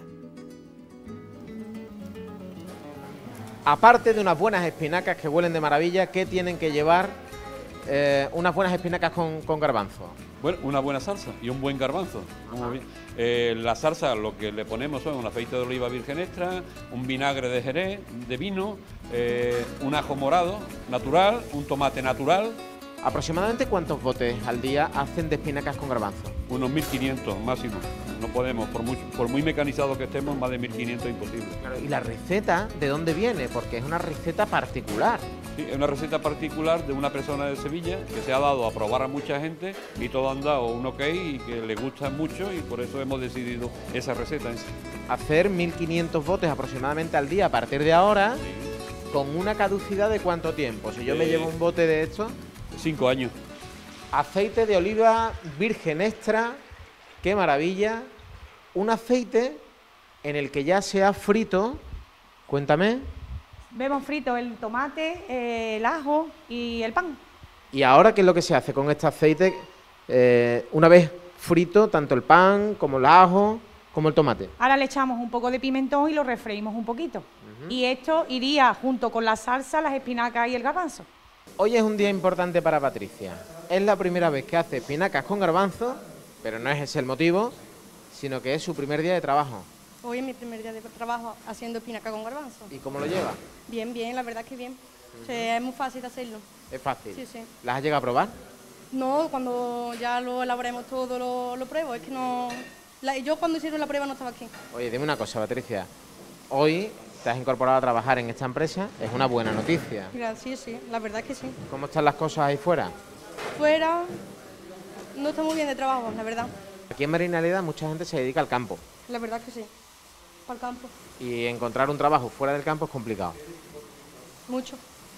Aparte de unas buenas espinacas que huelen de maravilla, ¿qué tienen que llevar eh, unas buenas espinacas con, con garbanzo? Bueno, una buena salsa y un buen garbanzo. Muy bien. Eh, la salsa lo que le ponemos son un aceite de oliva virgen extra, un vinagre de jerez, de vino, eh, un ajo morado natural, un tomate natural. ¿Aproximadamente cuántos botes al día hacen de espinacas con garbanzo? Unos mil quinientos máximo. No podemos, por muy, por muy mecanizados que estemos, más de mil quinientos es imposible. Claro, ¿y la receta de dónde viene? Porque es una receta particular. Sí, es una receta particular de una persona de Sevilla que se ha dado a probar a mucha gente y todo han dado un ok y que le gusta mucho y por eso hemos decidido esa receta en sí. Hacer mil quinientos botes aproximadamente al día a partir de ahora, sí. ¿Con una caducidad de cuánto tiempo? Si yo eh, me llevo un bote de esto... Cinco años. Aceite de oliva virgen extra, qué maravilla. Un aceite en el que ya se ha frito, cuéntame. Vemos frito el tomate, eh, el ajo y el pan. ¿Y ahora qué es lo que se hace con este aceite? Eh, una vez frito, tanto el pan como el ajo, como el tomate. Ahora le echamos un poco de pimentón y lo refreímos un poquito. Uh-huh. Y esto iría junto con la salsa, las espinacas y el garbanzo. Hoy es un día importante para Patricia. Es la primera vez que hace espinacas con garbanzo, pero no es ese el motivo, sino que es su primer día de trabajo. Hoy es mi primer día de trabajo haciendo espinaca con garbanzo. ¿Y cómo lo lleva? Bien, bien, la verdad que bien. Uh-huh. O sea, es muy fácil de hacerlo. ¿Es fácil? Sí, sí. ¿Las has llegado a probar? No, cuando ya lo elaboremos todo lo, lo pruebo. Es que no... La, yo cuando hicieron la prueba no estaba aquí. Oye, dime una cosa, Patricia. Hoy te has incorporado a trabajar en esta empresa, es una buena noticia. Sí, sí, la verdad es que sí. ¿Cómo están las cosas ahí fuera? Fuera no está muy bien de trabajo, la verdad. Aquí en Marinaleda mucha gente se dedica al campo. La verdad es que sí, al campo. Y encontrar un trabajo fuera del campo es complicado. Mucho.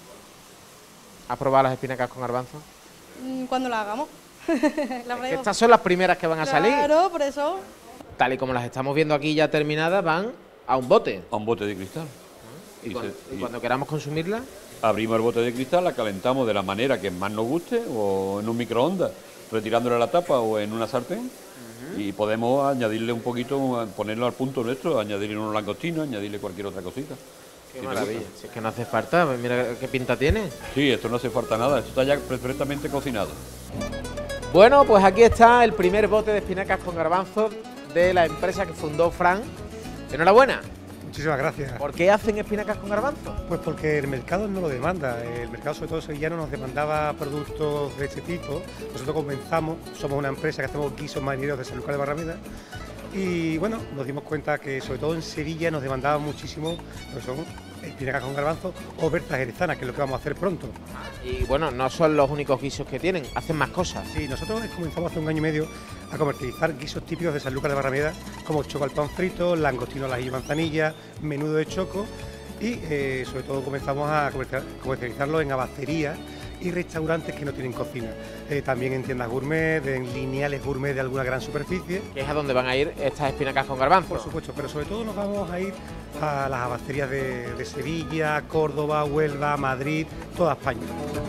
¿Has probado las espinacas con garbanzo? Cuando las hagamos. la es que estas son las primeras que van a claro, salir. Claro, por eso. Tal y como las estamos viendo aquí ya terminadas, van a un bote. A un bote de cristal. ¿Y, y, cuando, se, y cuando queramos consumirla? Abrimos el bote de cristal, la calentamos de la manera que más nos guste, o en un microondas, retirándole la tapa o en una sartén. Uh-huh. Y podemos añadirle un poquito, ponerlo al punto nuestro, añadirle unos langostinos, añadirle cualquier otra cosita. Qué si maravilla. Si es que no hace falta, mira qué pinta tiene. Sí, esto no hace falta nada, esto está ya perfectamente cocinado. Bueno, pues aquí está el primer bote de espinacas con garbanzo de la empresa que fundó Fran. Enhorabuena. Muchísimas gracias. ¿Por qué hacen espinacas con garbanzo? Pues porque el mercado no lo demanda. El mercado, sobre todo sevillano, nos demandaba productos de este tipo. Nosotros comenzamos, somos una empresa que hacemos guisos marineros de Sanlúcar de Barrameda. Y bueno, nos dimos cuenta que sobre todo en Sevilla nos demandaba muchísimo lo que son espinacas con garbanzo o berzas jerezanas, que es lo que vamos a hacer pronto. Y bueno, no son los únicos guisos que tienen, hacen más cosas. Sí, nosotros comenzamos hace un año y medio a comercializar guisos típicos de Sanlúcar de Barrameda, como choco al pan frito, langostino al ají y manzanilla, menudo de choco, y eh, sobre todo comenzamos a comercializarlo en abasterías y restaurantes que no tienen cocina. Eh, también en tiendas gourmet, en lineales gourmet de alguna gran superficie. Que es a donde van a ir estas espinacas con garbanzo. Por supuesto, pero sobre todo nos vamos a ir a las abasterías de, de Sevilla, Córdoba, Huelva, Madrid, toda España.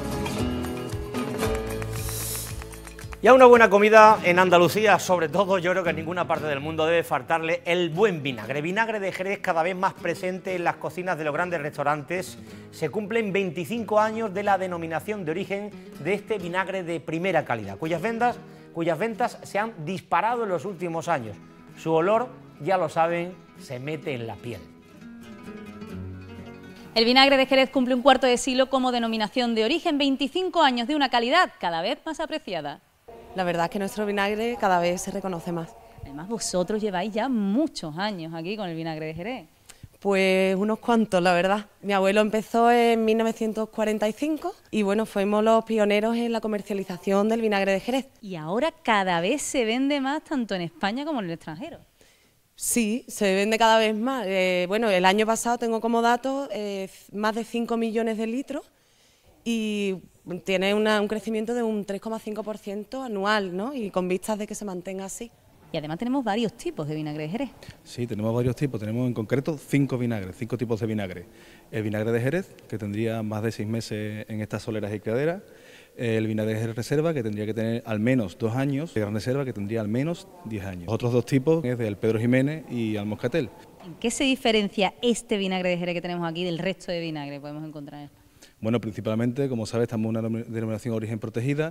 Y a una buena comida en Andalucía, sobre todo, yo creo que en ninguna parte del mundo debe faltarle el buen vinagre. Vinagre de Jerez cada vez más presente en las cocinas de los grandes restaurantes. Se cumplen veinticinco años de la denominación de origen de este vinagre de primera calidad, cuyas ventas, cuyas ventas se han disparado en los últimos años. Su olor, ya lo saben, se mete en la piel. El vinagre de Jerez cumple un cuarto de siglo como denominación de origen, veinticinco años de una calidad cada vez más apreciada. La verdad es que nuestro vinagre cada vez se reconoce más. Además, vosotros lleváis ya muchos años aquí con el vinagre de Jerez. Pues unos cuantos, la verdad. Mi abuelo empezó en mil novecientos cuarenta y cinco y bueno, fuimos los pioneros en la comercialización del vinagre de Jerez. Y ahora cada vez se vende más tanto en España como en el extranjero. Sí, se vende cada vez más. Eh, bueno, el año pasado tengo como dato eh, más de cinco millones de litros y tiene una, un crecimiento de un tres coma cinco por ciento anual, ¿no? Y con vistas de que se mantenga así. Y además tenemos varios tipos de vinagre de Jerez. Sí, tenemos varios tipos, tenemos en concreto cinco vinagres, cinco tipos de vinagre. El vinagre de Jerez, que tendría más de seis meses en estas soleras y criaderas. El vinagre de Jerez Reserva, que tendría que tener al menos dos años. El Gran Reserva, que tendría al menos diez años. Los otros dos tipos es del Pedro Jiménez y al Moscatel. ¿En qué se diferencia este vinagre de Jerez que tenemos aquí del resto de vinagre que podemos encontrar en España? Bueno, principalmente, como sabes, estamos en una denominación de origen protegida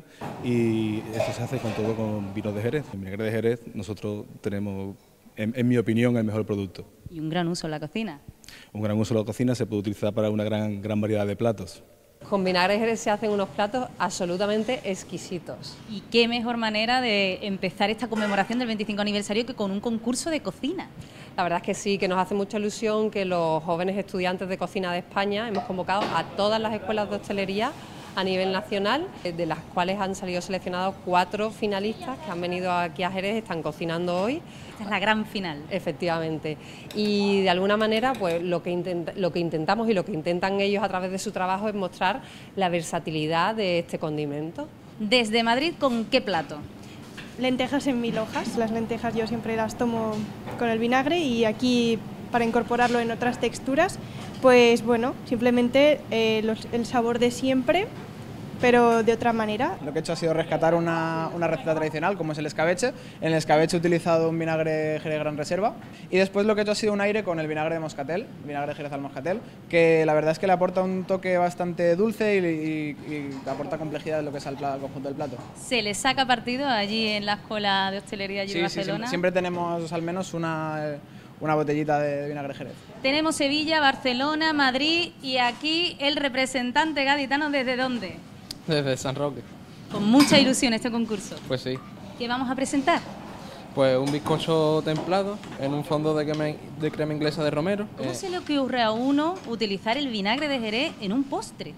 y esto se hace con todo con vinos de Jerez. El vinagre de Jerez nosotros tenemos, en, en mi opinión, el mejor producto. Y un gran uso en la cocina. Un gran uso en la cocina se puede utilizar para una gran, gran variedad de platos. Con vinagre de Jerez se hacen unos platos absolutamente exquisitos. Y qué mejor manera de empezar esta conmemoración del veinticinco aniversario que con un concurso de cocina. La verdad es que sí, que nos hace mucha ilusión que los jóvenes estudiantes de cocina de España hemos convocado a todas las escuelas de hostelería a nivel nacional, de las cuales han salido seleccionados cuatro finalistas que han venido aquí a Jerez, están cocinando hoy. Esta es la gran final. Efectivamente. Y de alguna manera, pues lo que, intenta, lo que intentamos y lo que intentan ellos a través de su trabajo es mostrar la versatilidad de este condimento. Desde Madrid, ¿con qué plato? Lentejas en mil hojas. Las lentejas yo siempre las tomo con el vinagre y aquí, para incorporarlo en otras texturas, pues bueno, simplemente eh, los, el sabor de siempre, pero de otra manera. Lo que he hecho ha sido rescatar una, una receta tradicional, como es el escabeche. En el escabeche he utilizado un vinagre Jerez Gran Reserva y después lo que he hecho ha sido un aire con el vinagre de Moscatel, vinagre Jerez al Moscatel, que la verdad es que le aporta un toque bastante dulce y, y, y aporta complejidad en lo que es el, plato, el conjunto del plato. ¿Se le saca partido allí en la Escuela de Hostelería allí sí, en Barcelona? Sí, siempre, siempre tenemos al menos una, una botellita de vinagre Jerez. Tenemos Sevilla, Barcelona, Madrid y aquí el representante gaditano, ¿desde dónde? Desde San Roque. Con mucha ilusión este concurso. Pues sí. ¿Qué vamos a presentar? Pues un bizcocho templado en un fondo de crema, de crema inglesa de romero. ¿Cómo eh, se le ocurre a uno utilizar el vinagre de Jerez en un postre?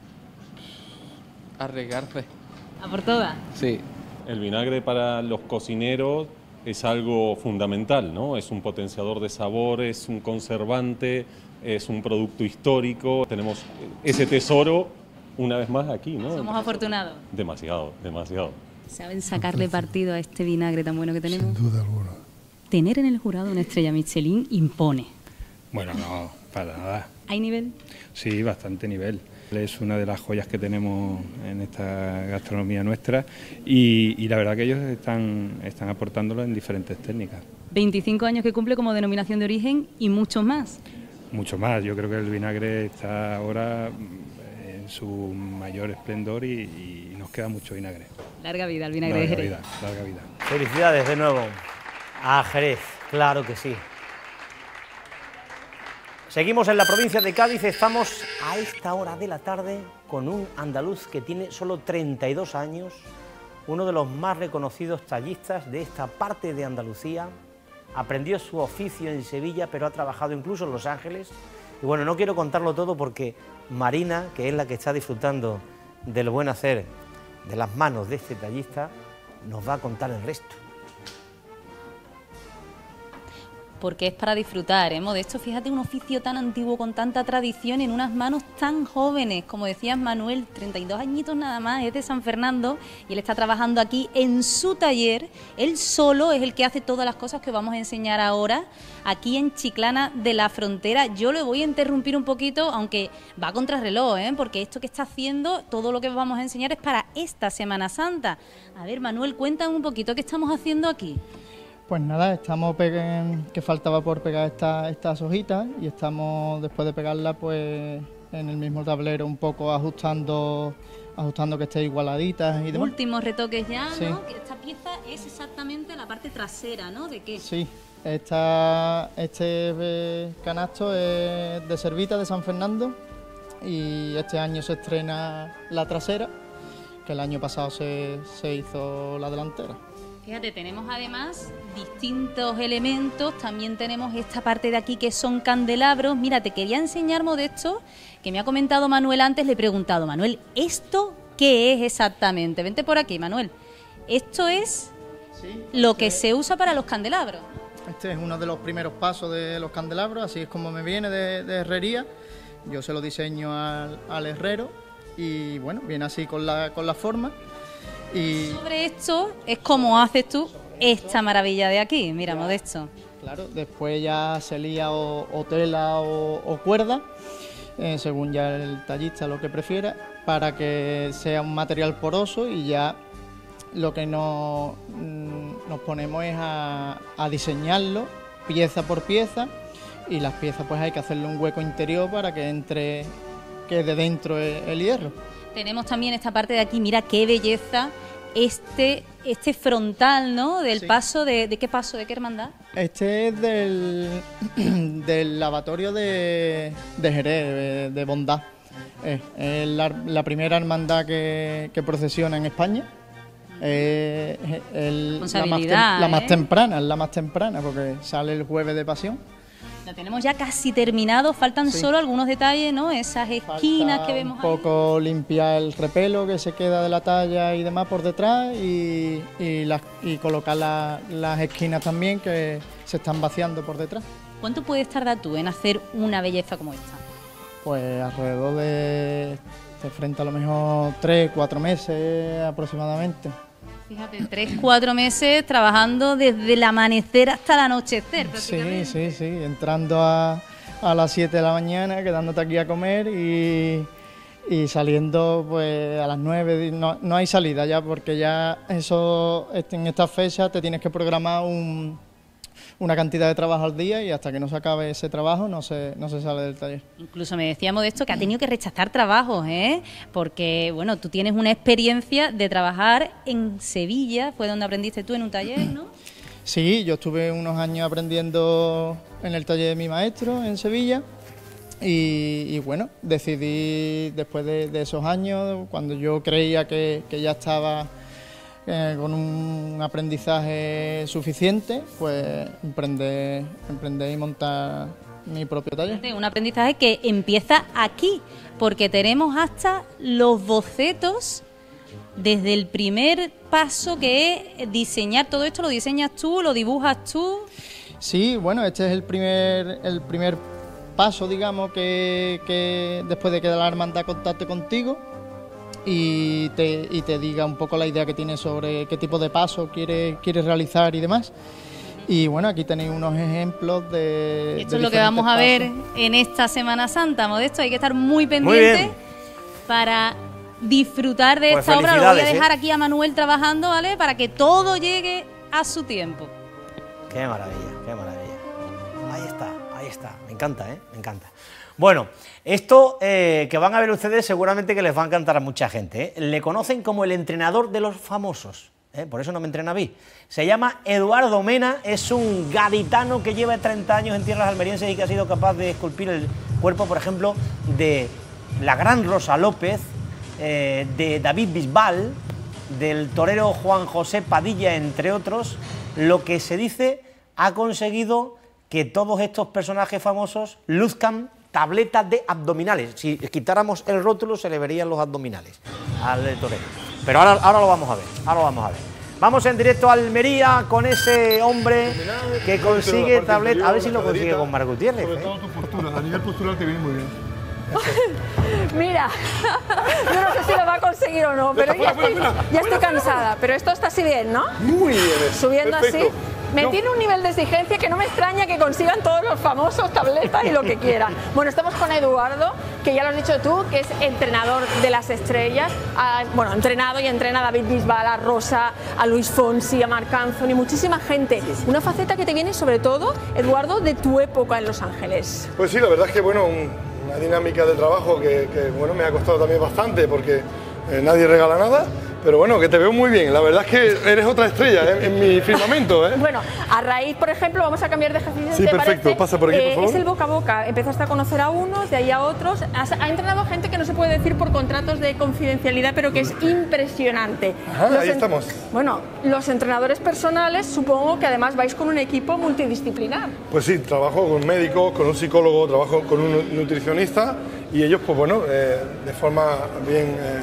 Arriesgarse. ¿A por todas? Sí. El vinagre para los cocineros es algo fundamental, ¿no? Es un potenciador de sabor, es un conservante, es un producto histórico. Tenemos ese tesoro una vez más aquí, ¿no? Somos afortunados. Demasiado, demasiado. ¿Saben sacarle partido a este vinagre tan bueno que tenemos? Sin duda alguna. Tener en el jurado una estrella Michelin impone. Bueno, no, para nada. ¿Hay nivel? Sí, bastante nivel. Es una de las joyas que tenemos en esta gastronomía nuestra y, y la verdad que ellos están, están aportándolo en diferentes técnicas. veinticinco años que cumple como denominación de origen y muchos más. Mucho más. Yo creo que el vinagre está ahora en su mayor esplendor y, y nos queda mucho vinagre. Larga vida al vinagre de Jerez. Larga vida, larga vida. Felicidades de nuevo a Jerez, claro que sí. Seguimos en la provincia de Cádiz, estamos a esta hora de la tarde con un andaluz que tiene solo treinta y dos años, uno de los más reconocidos tallistas de esta parte de Andalucía, aprendió su oficio en Sevilla, pero ha trabajado incluso en Los Ángeles. Y bueno, no quiero contarlo todo porque Marina, que es la que está disfrutando del buen hacer de las manos de este tallista, nos va a contar el resto. Porque es para disfrutar, ¿eh? Modesto, fíjate, un oficio tan antiguo, con tanta tradición, en unas manos tan jóvenes. Como decías, Manuel, treinta y dos añitos nada más, es de San Fernando y él está trabajando aquí en su taller. Él solo es el que hace todas las cosas que vamos a enseñar ahora, aquí en Chiclana de la Frontera. Yo le voy a interrumpir un poquito, aunque va a contrarreloj, ¿eh? Porque esto que está haciendo, todo lo que vamos a enseñar es para esta Semana Santa. A ver, Manuel, cuéntame un poquito qué estamos haciendo aquí. Pues nada, estamos que faltaba por pegar esta, estas hojitas y estamos, después de pegarla, pues en el mismo tablero un poco ajustando ajustando que esté igualaditas y demás. Últimos retoques ya, sí. ¿no? Que esta pieza es exactamente la parte trasera, ¿no? ¿De qué? Sí, esta, este canasto es de Servita de San Fernando y este año se estrena la trasera, que el año pasado se, se hizo la delantera. Fíjate, tenemos además distintos elementos, también tenemos esta parte de aquí que son candelabros. Mira, te quería enseñar, Modesto, que me ha comentado Manuel antes, le he preguntado, Manuel, ¿esto qué es exactamente? Vente por aquí, Manuel. Esto es sí, lo que se usa para los candelabros. Este es uno de los primeros pasos de los candelabros, así es como me viene de, de herrería. Yo se lo diseño al, al herrero y bueno, viene así con la, con la forma. Y sobre esto es como haces tú esta maravilla de aquí, mira, Modesto. Claro, después ya se lía o, o tela o, o cuerda, eh, según ya el tallista lo que prefiera, para que sea un material poroso, y ya lo que nos, nos ponemos es a, a diseñarlo pieza por pieza, y las piezas pues hay que hacerle un hueco interior para que entre, quede dentro el, el hierro. Tenemos también esta parte de aquí, mira qué belleza, este, este frontal, ¿no? Del sí. paso, de, ¿de qué paso, de qué hermandad? Este es del, del lavatorio de, de Jerez, de, de Bondad. Es, es la, la primera hermandad que, que procesiona en España. Eh, el, la, más tem, la más ¿eh? temprana, la más temprana, porque sale el jueves de Pasión. Lo tenemos ya casi terminado, faltan sí. solo algunos detalles, ¿no? Esas esquinas Falta que vemos ahí. Un poco ahí. Limpiar el repelo que se queda de la talla y demás por detrás, y, y, las, y colocar la, las esquinas también que se están vaciando por detrás. ¿Cuánto puedes tardar tú en hacer una belleza como esta? Pues alrededor de, de frente a lo mejor tres, cuatro meses aproximadamente. Fíjate, tres, cuatro meses trabajando desde el amanecer hasta el anochecer. Sí, sí, sí, entrando a, a las siete de la mañana, quedándote aquí a comer y, y saliendo pues a las nueve. No, no hay salida ya, porque ya eso en estas fechas te tienes que programar un, una cantidad de trabajo al día, y hasta que no se acabe ese trabajo no se, no se sale del taller. Incluso me decíamos de esto que ha tenido que rechazar trabajos, ¿eh? Porque bueno, tú tienes una experiencia de trabajar en Sevilla, fue donde aprendiste tú en un taller, ¿no? Sí, yo estuve unos años aprendiendo en el taller de mi maestro en Sevilla, y, y bueno, decidí después de, de esos años, cuando yo creía que, que ya estaba Eh, con un aprendizaje suficiente, pues emprender, emprender y montar mi propio taller. Un aprendizaje que empieza aquí, porque tenemos hasta los bocetos desde el primer paso, que es diseñar todo esto. ¿Lo diseñas tú, lo dibujas tú? Sí, bueno, este es el primer, el primer paso, digamos, que, que después de que la hermandad contacte contigo y te, y te diga un poco la idea que tiene sobre qué tipo de paso quiere, quiere realizar y demás. Y bueno, aquí tenéis unos ejemplos de... Esto de es lo que vamos a ver en esta Semana Santa, Modesto. Hay que estar muy pendiente para disfrutar de pues esta obra. Lo voy a dejar ¿eh? aquí a Manuel trabajando, ¿vale? Para que todo llegue a su tiempo. Qué maravilla, qué maravilla. Ahí está, ahí está. Me encanta, ¿eh? Me encanta. Bueno, esto eh, que van a ver ustedes seguramente que les va a encantar a mucha gente, ¿eh? Le conocen como el entrenador de los famosos, ¿eh? Por eso no me entrena a mí. Se llama Eduardo Mena, es un gaditano que lleva treinta años en tierras almerienses y que ha sido capaz de esculpir el cuerpo, por ejemplo, de la gran Rosa López, eh, de David Bisbal, del torero Juan José Padilla, entre otros. Lo que se dice, ha conseguido que todos estos personajes famosos luzcan tabletas de abdominales. Si quitáramos el rótulo se le verían los abdominales al torero. Pero ahora, ahora lo vamos a ver, ahora lo vamos a ver. Vamos en directo a Almería con ese hombre que consigue tabletas. A ver si lo consigue con Mar Gutiérrez. Sobre todo tu postura, a nivel postural te viene muy bien. Mira, yo no sé si lo va a conseguir o no, pero ya estoy, ya estoy cansada. Pero esto está así bien, ¿no? Muy bien. Subiendo así. Me tiene un nivel de exigencia que no me extraña que consigan todos los famosos tabletas y lo que quieran. Bueno, estamos con Eduardo, que ya lo has dicho tú, que es entrenador de las estrellas. Ha, bueno, entrenado y entrena a David Bisbal, a Rosa, a Luis Fonsi, a Marc Anthony, muchísima gente. Una faceta que te viene sobre todo, Eduardo, de tu época en Los Ángeles. Pues sí, la verdad es que, bueno, un, una dinámica de trabajo que, que, bueno, me ha costado también bastante, porque eh, nadie regala nada. Pero bueno, que te veo muy bien. La verdad es que eres otra estrella ¿eh? en mi firmamento. ¿eh? Bueno, a raíz, por ejemplo, vamos a cambiar de ejercicio. Sí, perfecto. Parece, pasa por aquí, eh, por favor. Es el boca a boca. Empezaste a conocer a unos, de ahí a otros. Has, ha entrenado gente que no se puede decir por contratos de confidencialidad, pero que es impresionante. Ajá, los ahí estamos. Bueno, los entrenadores personales, supongo que además vais con un equipo multidisciplinar. Pues sí, trabajo con médicos, con un psicólogo, trabajo con un nutricionista y ellos, pues bueno, eh, de forma bien... Eh,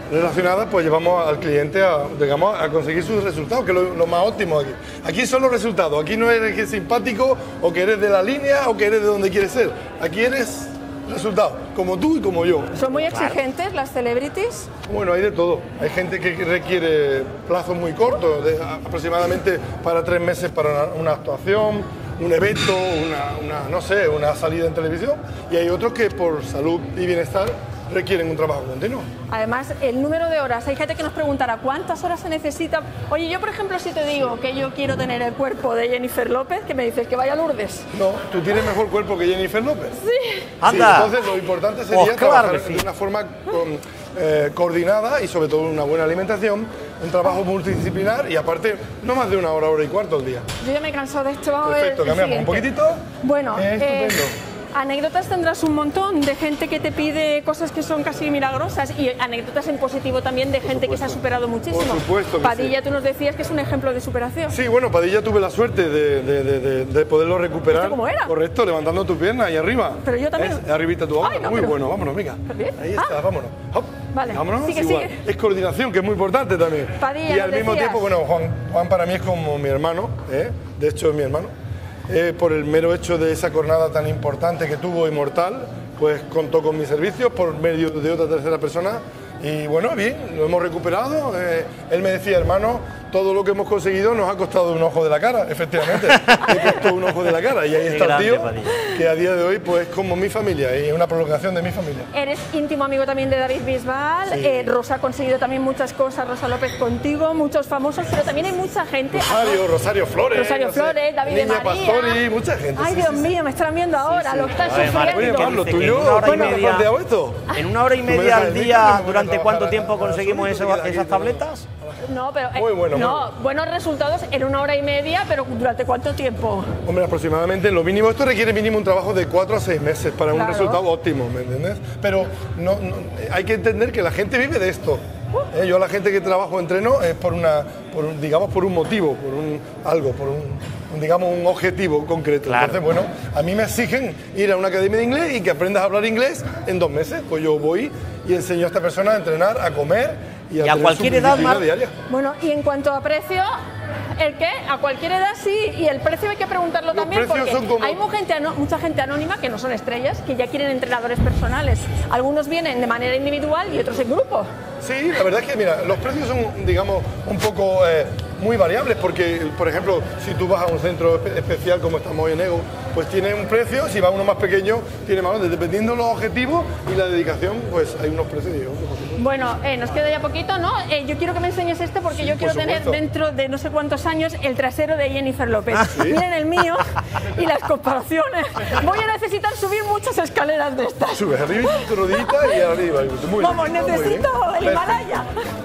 relacionadas, pues llevamos al cliente a, digamos, a conseguir sus resultados, que es lo, lo más óptimo aquí. Aquí son los resultados, aquí no eres que es simpático o que eres de la línea o que eres de donde quieres ser. Aquí eres resultados, como tú y como yo. ¿Son muy exigentes las celebrities? Bueno, hay de todo. Hay gente que requiere plazos muy cortos, de, aproximadamente para tres meses para una, una actuación, un evento, una, una, no sé, una salida en televisión, y hay otros que por salud y bienestar requieren un trabajo continuo. Además, el número de horas, hay gente que nos preguntará cuántas horas se necesita. Oye, yo por ejemplo, si te digo que yo quiero tener el cuerpo de Jennifer López, que me dices que vaya a Lourdes. No, tú tienes mejor cuerpo que Jennifer López. Sí. Anda. Sí, entonces lo importante sería Pues claro trabajar que sí. de una forma con, eh, coordinada y sobre todo una buena alimentación, un trabajo multidisciplinar y aparte no más de una hora, hora y cuarto al día. Yo ya me he cansado de esto, vamos Perfecto, a ver el cambiamos un siguiente. poquitito. Bueno, Eh, eh, estupendo. anécdotas tendrás un montón de gente que te pide cosas que son casi milagrosas y anécdotas en positivo también de gente que se ha superado muchísimo. Por supuesto que Padilla, sí. tú nos decías que es un ejemplo de superación. Sí, bueno, Padilla tuve la suerte de, de, de, de, de poderlo recuperar. ¿Esto cómo era? Correcto, levantando tu pierna ahí arriba. Pero yo también. Es, arribita tu hombro. Ay, no, Muy pero- bueno, vámonos, venga. Bien. Ahí Ah. está, vámonos. Hop. Vale, Vámonos, sigue, igual. sigue. Es coordinación, que es muy importante también. Padilla, y al nos mismo decías. tiempo, bueno, Juan, Juan para mí es como mi hermano, ¿eh? De hecho es mi hermano. Eh, por el mero hecho de esa jornada tan importante que tuvo y mortal, pues contó con mis servicios por medio de otra tercera persona. Y bueno, bien, lo hemos recuperado. Eh, él me decía, hermano, todo lo que hemos conseguido nos ha costado un ojo de la cara, efectivamente. Me costó un ojo de la cara. Y ahí Qué está grande, el tío, Padilla. que a día de hoy pues es como mi familia y es una prolongación de mi familia. Eres íntimo amigo también de David Bisbal, Sí. eh, Rosa ha conseguido también muchas cosas, Rosa López contigo, muchos famosos, pero también hay mucha gente. Rosario, Rosario Flores. Rosario no sé, Flores, David de Niña María. Pastori, mucha gente. Ay, sí, Dios sí, sí. mío, me están viendo ahora, lo que están A ver, Marco, sufriendo. ¿qué Pablo, dice? tú y Que yo, en una hora y bueno, media- ¿planteado esto? En una hora y Tú me media dejas al el micro, día, me voy a ¿durante trabajar cuánto a- tiempo a- a- conseguimos a- eso- a- a- esas tabletas? No, pero eh, Muy bueno, no, buenos resultados en una hora y media, pero ¿durante cuánto tiempo? Hombre, aproximadamente lo mínimo. Esto requiere mínimo un trabajo de cuatro a seis meses para Claro. un resultado óptimo, ¿me entiendes? Pero no, no- hay que entender que la gente vive de esto. Eh, yo a la gente que trabajo entreno es por una, por un, digamos, por un motivo, por un algo, por un, un, digamos, un objetivo concreto. Claro. Entonces, bueno, a mí me exigen ir a una academia de inglés y que aprendas a hablar inglés en dos meses. Pues yo voy y enseño a esta persona a entrenar, a comer y a, Y a tener cualquier su edad, disciplina Mar- diaria. Bueno, y en cuanto a precio, ¿el qué? A cualquier edad sí, y el precio hay que preguntarlo Los también precios porque son como- hay mu- gente ano- mucha gente anónima que no son estrellas, que ya quieren entrenadores personales. Algunos vienen de manera individual y otros en grupo. Sí, la verdad es que, mira, los precios son, digamos, un poco eh, muy variables porque, por ejemplo, si tú vas a un centro espe- especial como estamos hoy en Ego, pues tiene un precio, si va a uno más pequeño, tiene más. Dependiendo de los objetivos y la dedicación, pues hay unos precios y otros. Bueno, eh, nos queda ya poquito, ¿no? Eh, yo quiero que me enseñes este porque Sí, yo por quiero tener supuesto. dentro de no sé cuántos años el trasero de Jennifer López. Ah, ¿sí? Miren el mío y las comparaciones. Voy a necesitar subir muchas escaleras de estas. Subes arriba, tu rodillita y arriba. Muy Vamos, bien, muy bien. necesito el Perfecto. Himalaya.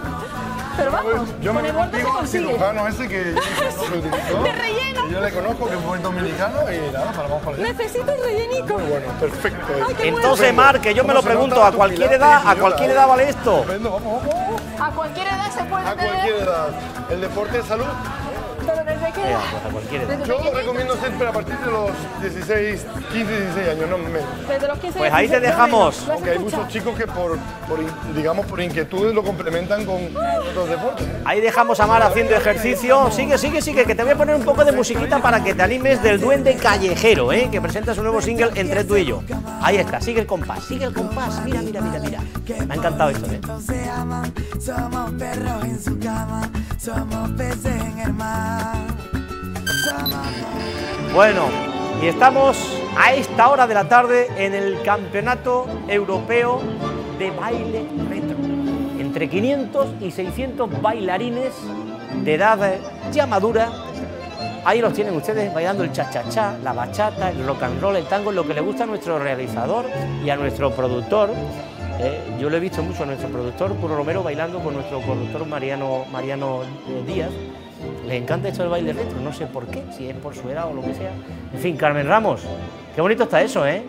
Pero vamos, Yo me con el voy gordo se contigo al consigue. cirujano ese que yo no lo utilizó. De relleno. Que yo le conozco, que es buen dominicano y nada, para vamos para allá. Necesito el rellenico. Muy bueno, perfecto. Ay, qué Entonces, bueno. Mar, que yo me ¿Cómo lo se pregunto, nota ¿a tu cualquier pilates, edad, a señora? cualquier edad vale esto? Estupendo, vamos, vamos. A cualquier edad se puede A tener. cualquier edad. El deporte es salud. Pero desde qué Venga, edad. pues a cualquier edad. Desde Yo pequeñito. recomiendo siempre a partir de los dieciséis, quince, dieciséis años, no menos. Desde los quince Pues ahí te dieciséis, dejamos. ¿lo has Porque hay escuchado? muchos chicos que por, por in- digamos, por inquietudes lo complementan con otros deportes. Ahí dejamos a Mar haciendo ejercicio. Sigue, sigue, sigue, que te voy a poner un poco de musiquita para que te animes del Duende Callejero, ¿eh? Que presenta su nuevo single Entre tú y yo. Ahí está, sigue el compás, sigue el compás. Mira, mira, mira, mira. Me ha encantado esto, ¿eh? Se aman, somos perros en su cama, somos peces en el mar. Bueno, y estamos a esta hora de la tarde en el Campeonato Europeo de Baile Retro. Entre quinientos y seiscientos bailarines de edad eh, ya madura. Ahí los tienen ustedes bailando el cha-cha-cha, la bachata, el rock and roll, el tango, lo que le gusta a nuestro realizador y a nuestro productor. Eh, yo lo he visto mucho a nuestro productor, Curro Romero, bailando con nuestro productor Mariano, Mariano eh, Díaz. Les encanta esto del baile retro, no sé por qué, si es por su edad o lo que sea. En fin, Carmen Ramos, qué bonito está eso, ¿eh?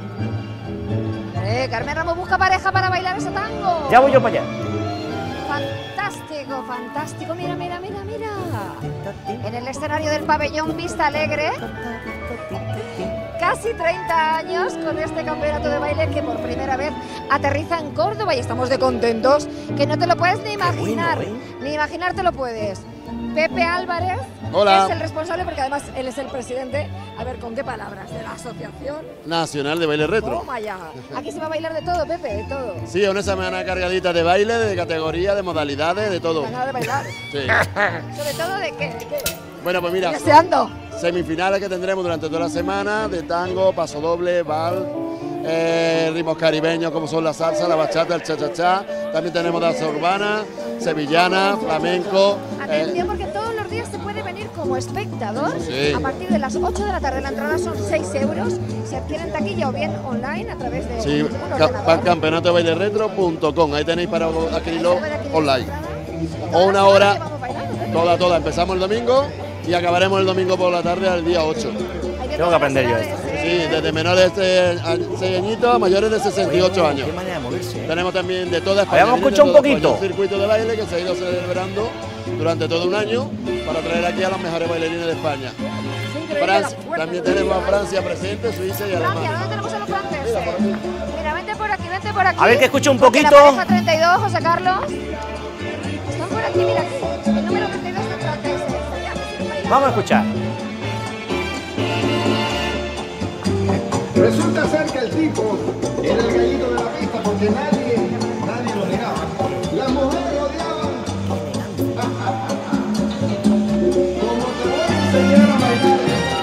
Eh, Carmen Ramos busca pareja para bailar ese tango. Ya voy yo para allá. Fantástico, fantástico. Mira, mira, mira, mira. En el escenario del pabellón Vista Alegre, casi treinta años con este campeonato de baile que por primera vez aterriza en Córdoba y estamos de contentos que no te lo puedes ni imaginar, bueno, ¿eh? ni imaginarte lo puedes. Pepe Álvarez Hola. es el responsable porque además él es el presidente, a ver, ¿con qué palabras? De la Asociación Nacional de Baile Retro. Toma ya. Aquí se va a bailar de todo, Pepe, de todo. Sí, una semana cargadita de baile, de categoría, de modalidades, de todo. Ganas de bailar. Sí. ¿Sobre todo de qué? ¿De qué? Bueno, pues mira, Deseando. semifinales que tendremos durante toda la semana, de tango, paso doble, bal, eh, ritmos caribeños como son la salsa, la bachata, el cha-cha-cha. También tenemos danza urbana, sevillana, flamenco. Atención, eh, porque todos los días se puede venir como espectador. Sí. A partir de las ocho de la tarde la entrada son seis euros. Se adquiere en taquilla o bien online a través de Sí, un ca- ordenador. campeonato de baile retro punto com, ahí tenéis para adquirirlo online. O una hora, toda, toda. Empezamos el domingo y acabaremos el domingo por la tarde al día ocho. Tengo que aprender yo esto. Sí, desde menores de seis añitos a mayores de sesenta y ocho años. Qué manera de moverse, ¿eh? Tenemos también de toda España. Habíamos vienen de escuchado un toda España, poquito. Un circuito de baile que se ha ido celebrando durante todo un año para traer aquí a los mejores bailarines de España. Francia, también tenemos a Francia presente, Suiza y Francia, Alemania. ¿dónde tenemos a los franceses? Mira, vente por aquí, vente por aquí. A ver, que escuche un Porque poquito. La pareja treinta y dos, José Carlos. Están por aquí, mira aquí. El número treinta y dos de franceses. Vamos a escuchar. Resulta ser que el tipo era el gallito de la pista porque nadie, nadie lo negaba. Las mujeres lo odiaban. Como te voy a enseñar a bailar.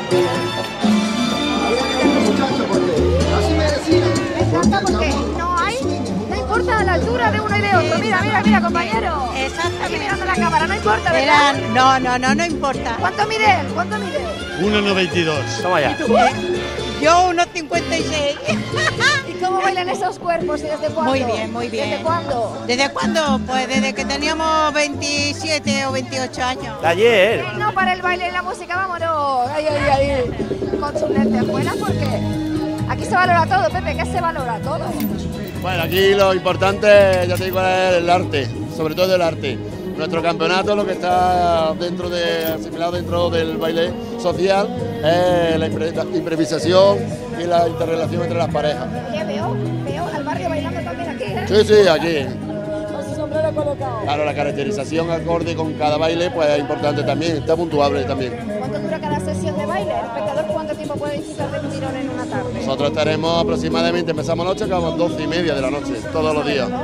Había que ir muchachos porque así me decían. Me encanta porque no hay, no importa la altura de uno y de otro. Mira, mira, mira, compañero. Exactamente. Aquí mirando la cámara, no importa, ¿verdad? Verán, no, no, no, no importa. ¿Cuánto mide él? ¿Cuánto mide él? uno noventa y dos. Toma ya. ¿Y tú? Yo unos cincuenta y seis. ¿Y cómo bailan esos cuerpos y desde cuándo? Muy bien, muy bien. ¿Desde cuándo? ¿Desde cuándo? Pues desde que teníamos veintisiete o veintiocho años. De ayer. No para el baile y la música, vámonos. Ahí, ahí, ahí. Con sus lentejuelas, porque aquí se valora todo, Pepe, ¿qué se valora todo? Bueno, aquí lo importante, ya te digo, es el arte, sobre todo el arte. Nuestro campeonato, lo que está dentro de, asimilado dentro del baile social, es la impre- improvisación y la interrelación entre las parejas. Oye, veo, veo al barrio bailando también aquí, ¿eh? Sí, sí, aquí. Con su sombrero colocado. Claro, la caracterización acorde con cada baile pues es importante también, está puntuable también. ¿Cuánto dura cada sesión de baile? ¿El espectador cuánto tiempo puede disfrutar de un tirón en una tarde? Nosotros tenemos aproximadamente, empezamos noche, acabamos doce y media de la noche, todos los días.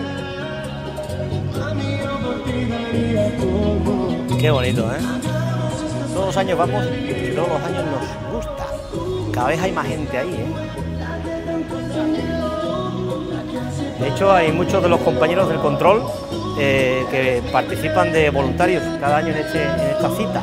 Qué bonito, ¿eh? Todos los años vamos y todos los años nos gusta. Cada vez hay más gente ahí, ¿eh? De hecho, hay muchos de los compañeros del control eh, que participan de voluntarios cada año en, este, en esta cita.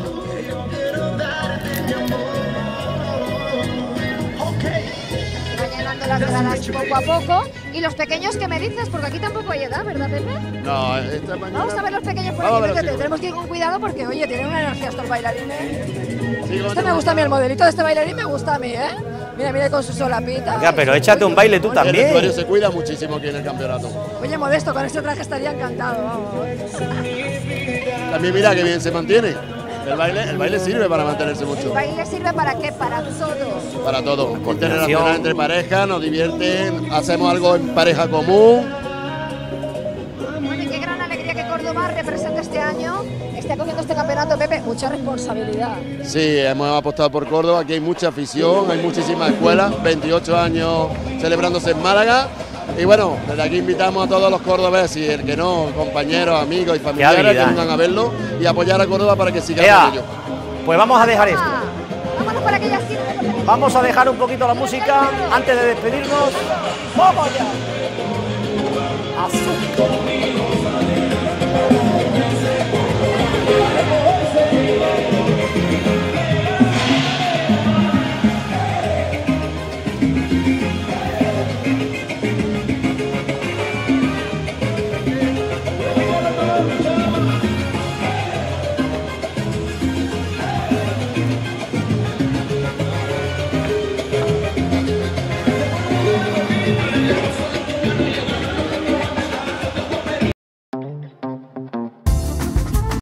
Las gradas poco a poco. ¿Y los pequeños qué me dices? Porque aquí tampoco hay edad, ¿verdad, Pepe? No, esta mañana... Vamos a ver los pequeños por Vamos aquí. a ver los Métete. Tenemos que ir con cuidado porque, oye, tienen una energía estos bailarines. Sí, Este me gusta a mí, el modelito de este bailarín me gusta a mí, ¿eh? Mira, mira con su solapita. Venga, pero échate un baile tú El también. vestuario se cuida muchísimo aquí en el campeonato. Oye, Modesto, con este traje estaría encantado, vamos. También mira que bien se mantiene. El baile, el baile sirve para mantenerse ¿El mucho. baile sirve para qué? Para todo. Para todo. Interrelacionar entre parejas, nos divierten, hacemos algo en pareja común. Oye, qué gran alegría que Córdoba represente este año, esté cogiendo este campeonato, Pepe. Mucha responsabilidad. Sí, hemos apostado por Córdoba, aquí hay mucha afición, hay muchísimas escuelas, veintiocho años celebrándose en Málaga. Y bueno, desde aquí invitamos a todos los cordobeses y el que no, compañeros, amigos y familiares que habilidad, vengan a verlo y apoyar a Córdoba para que sigan Ea, con ello. Pues vamos a dejar esto. Vámonos para aquella esquina. Vamos a dejar un poquito la música antes de despedirnos. ¡Vamos ya! Azúcar.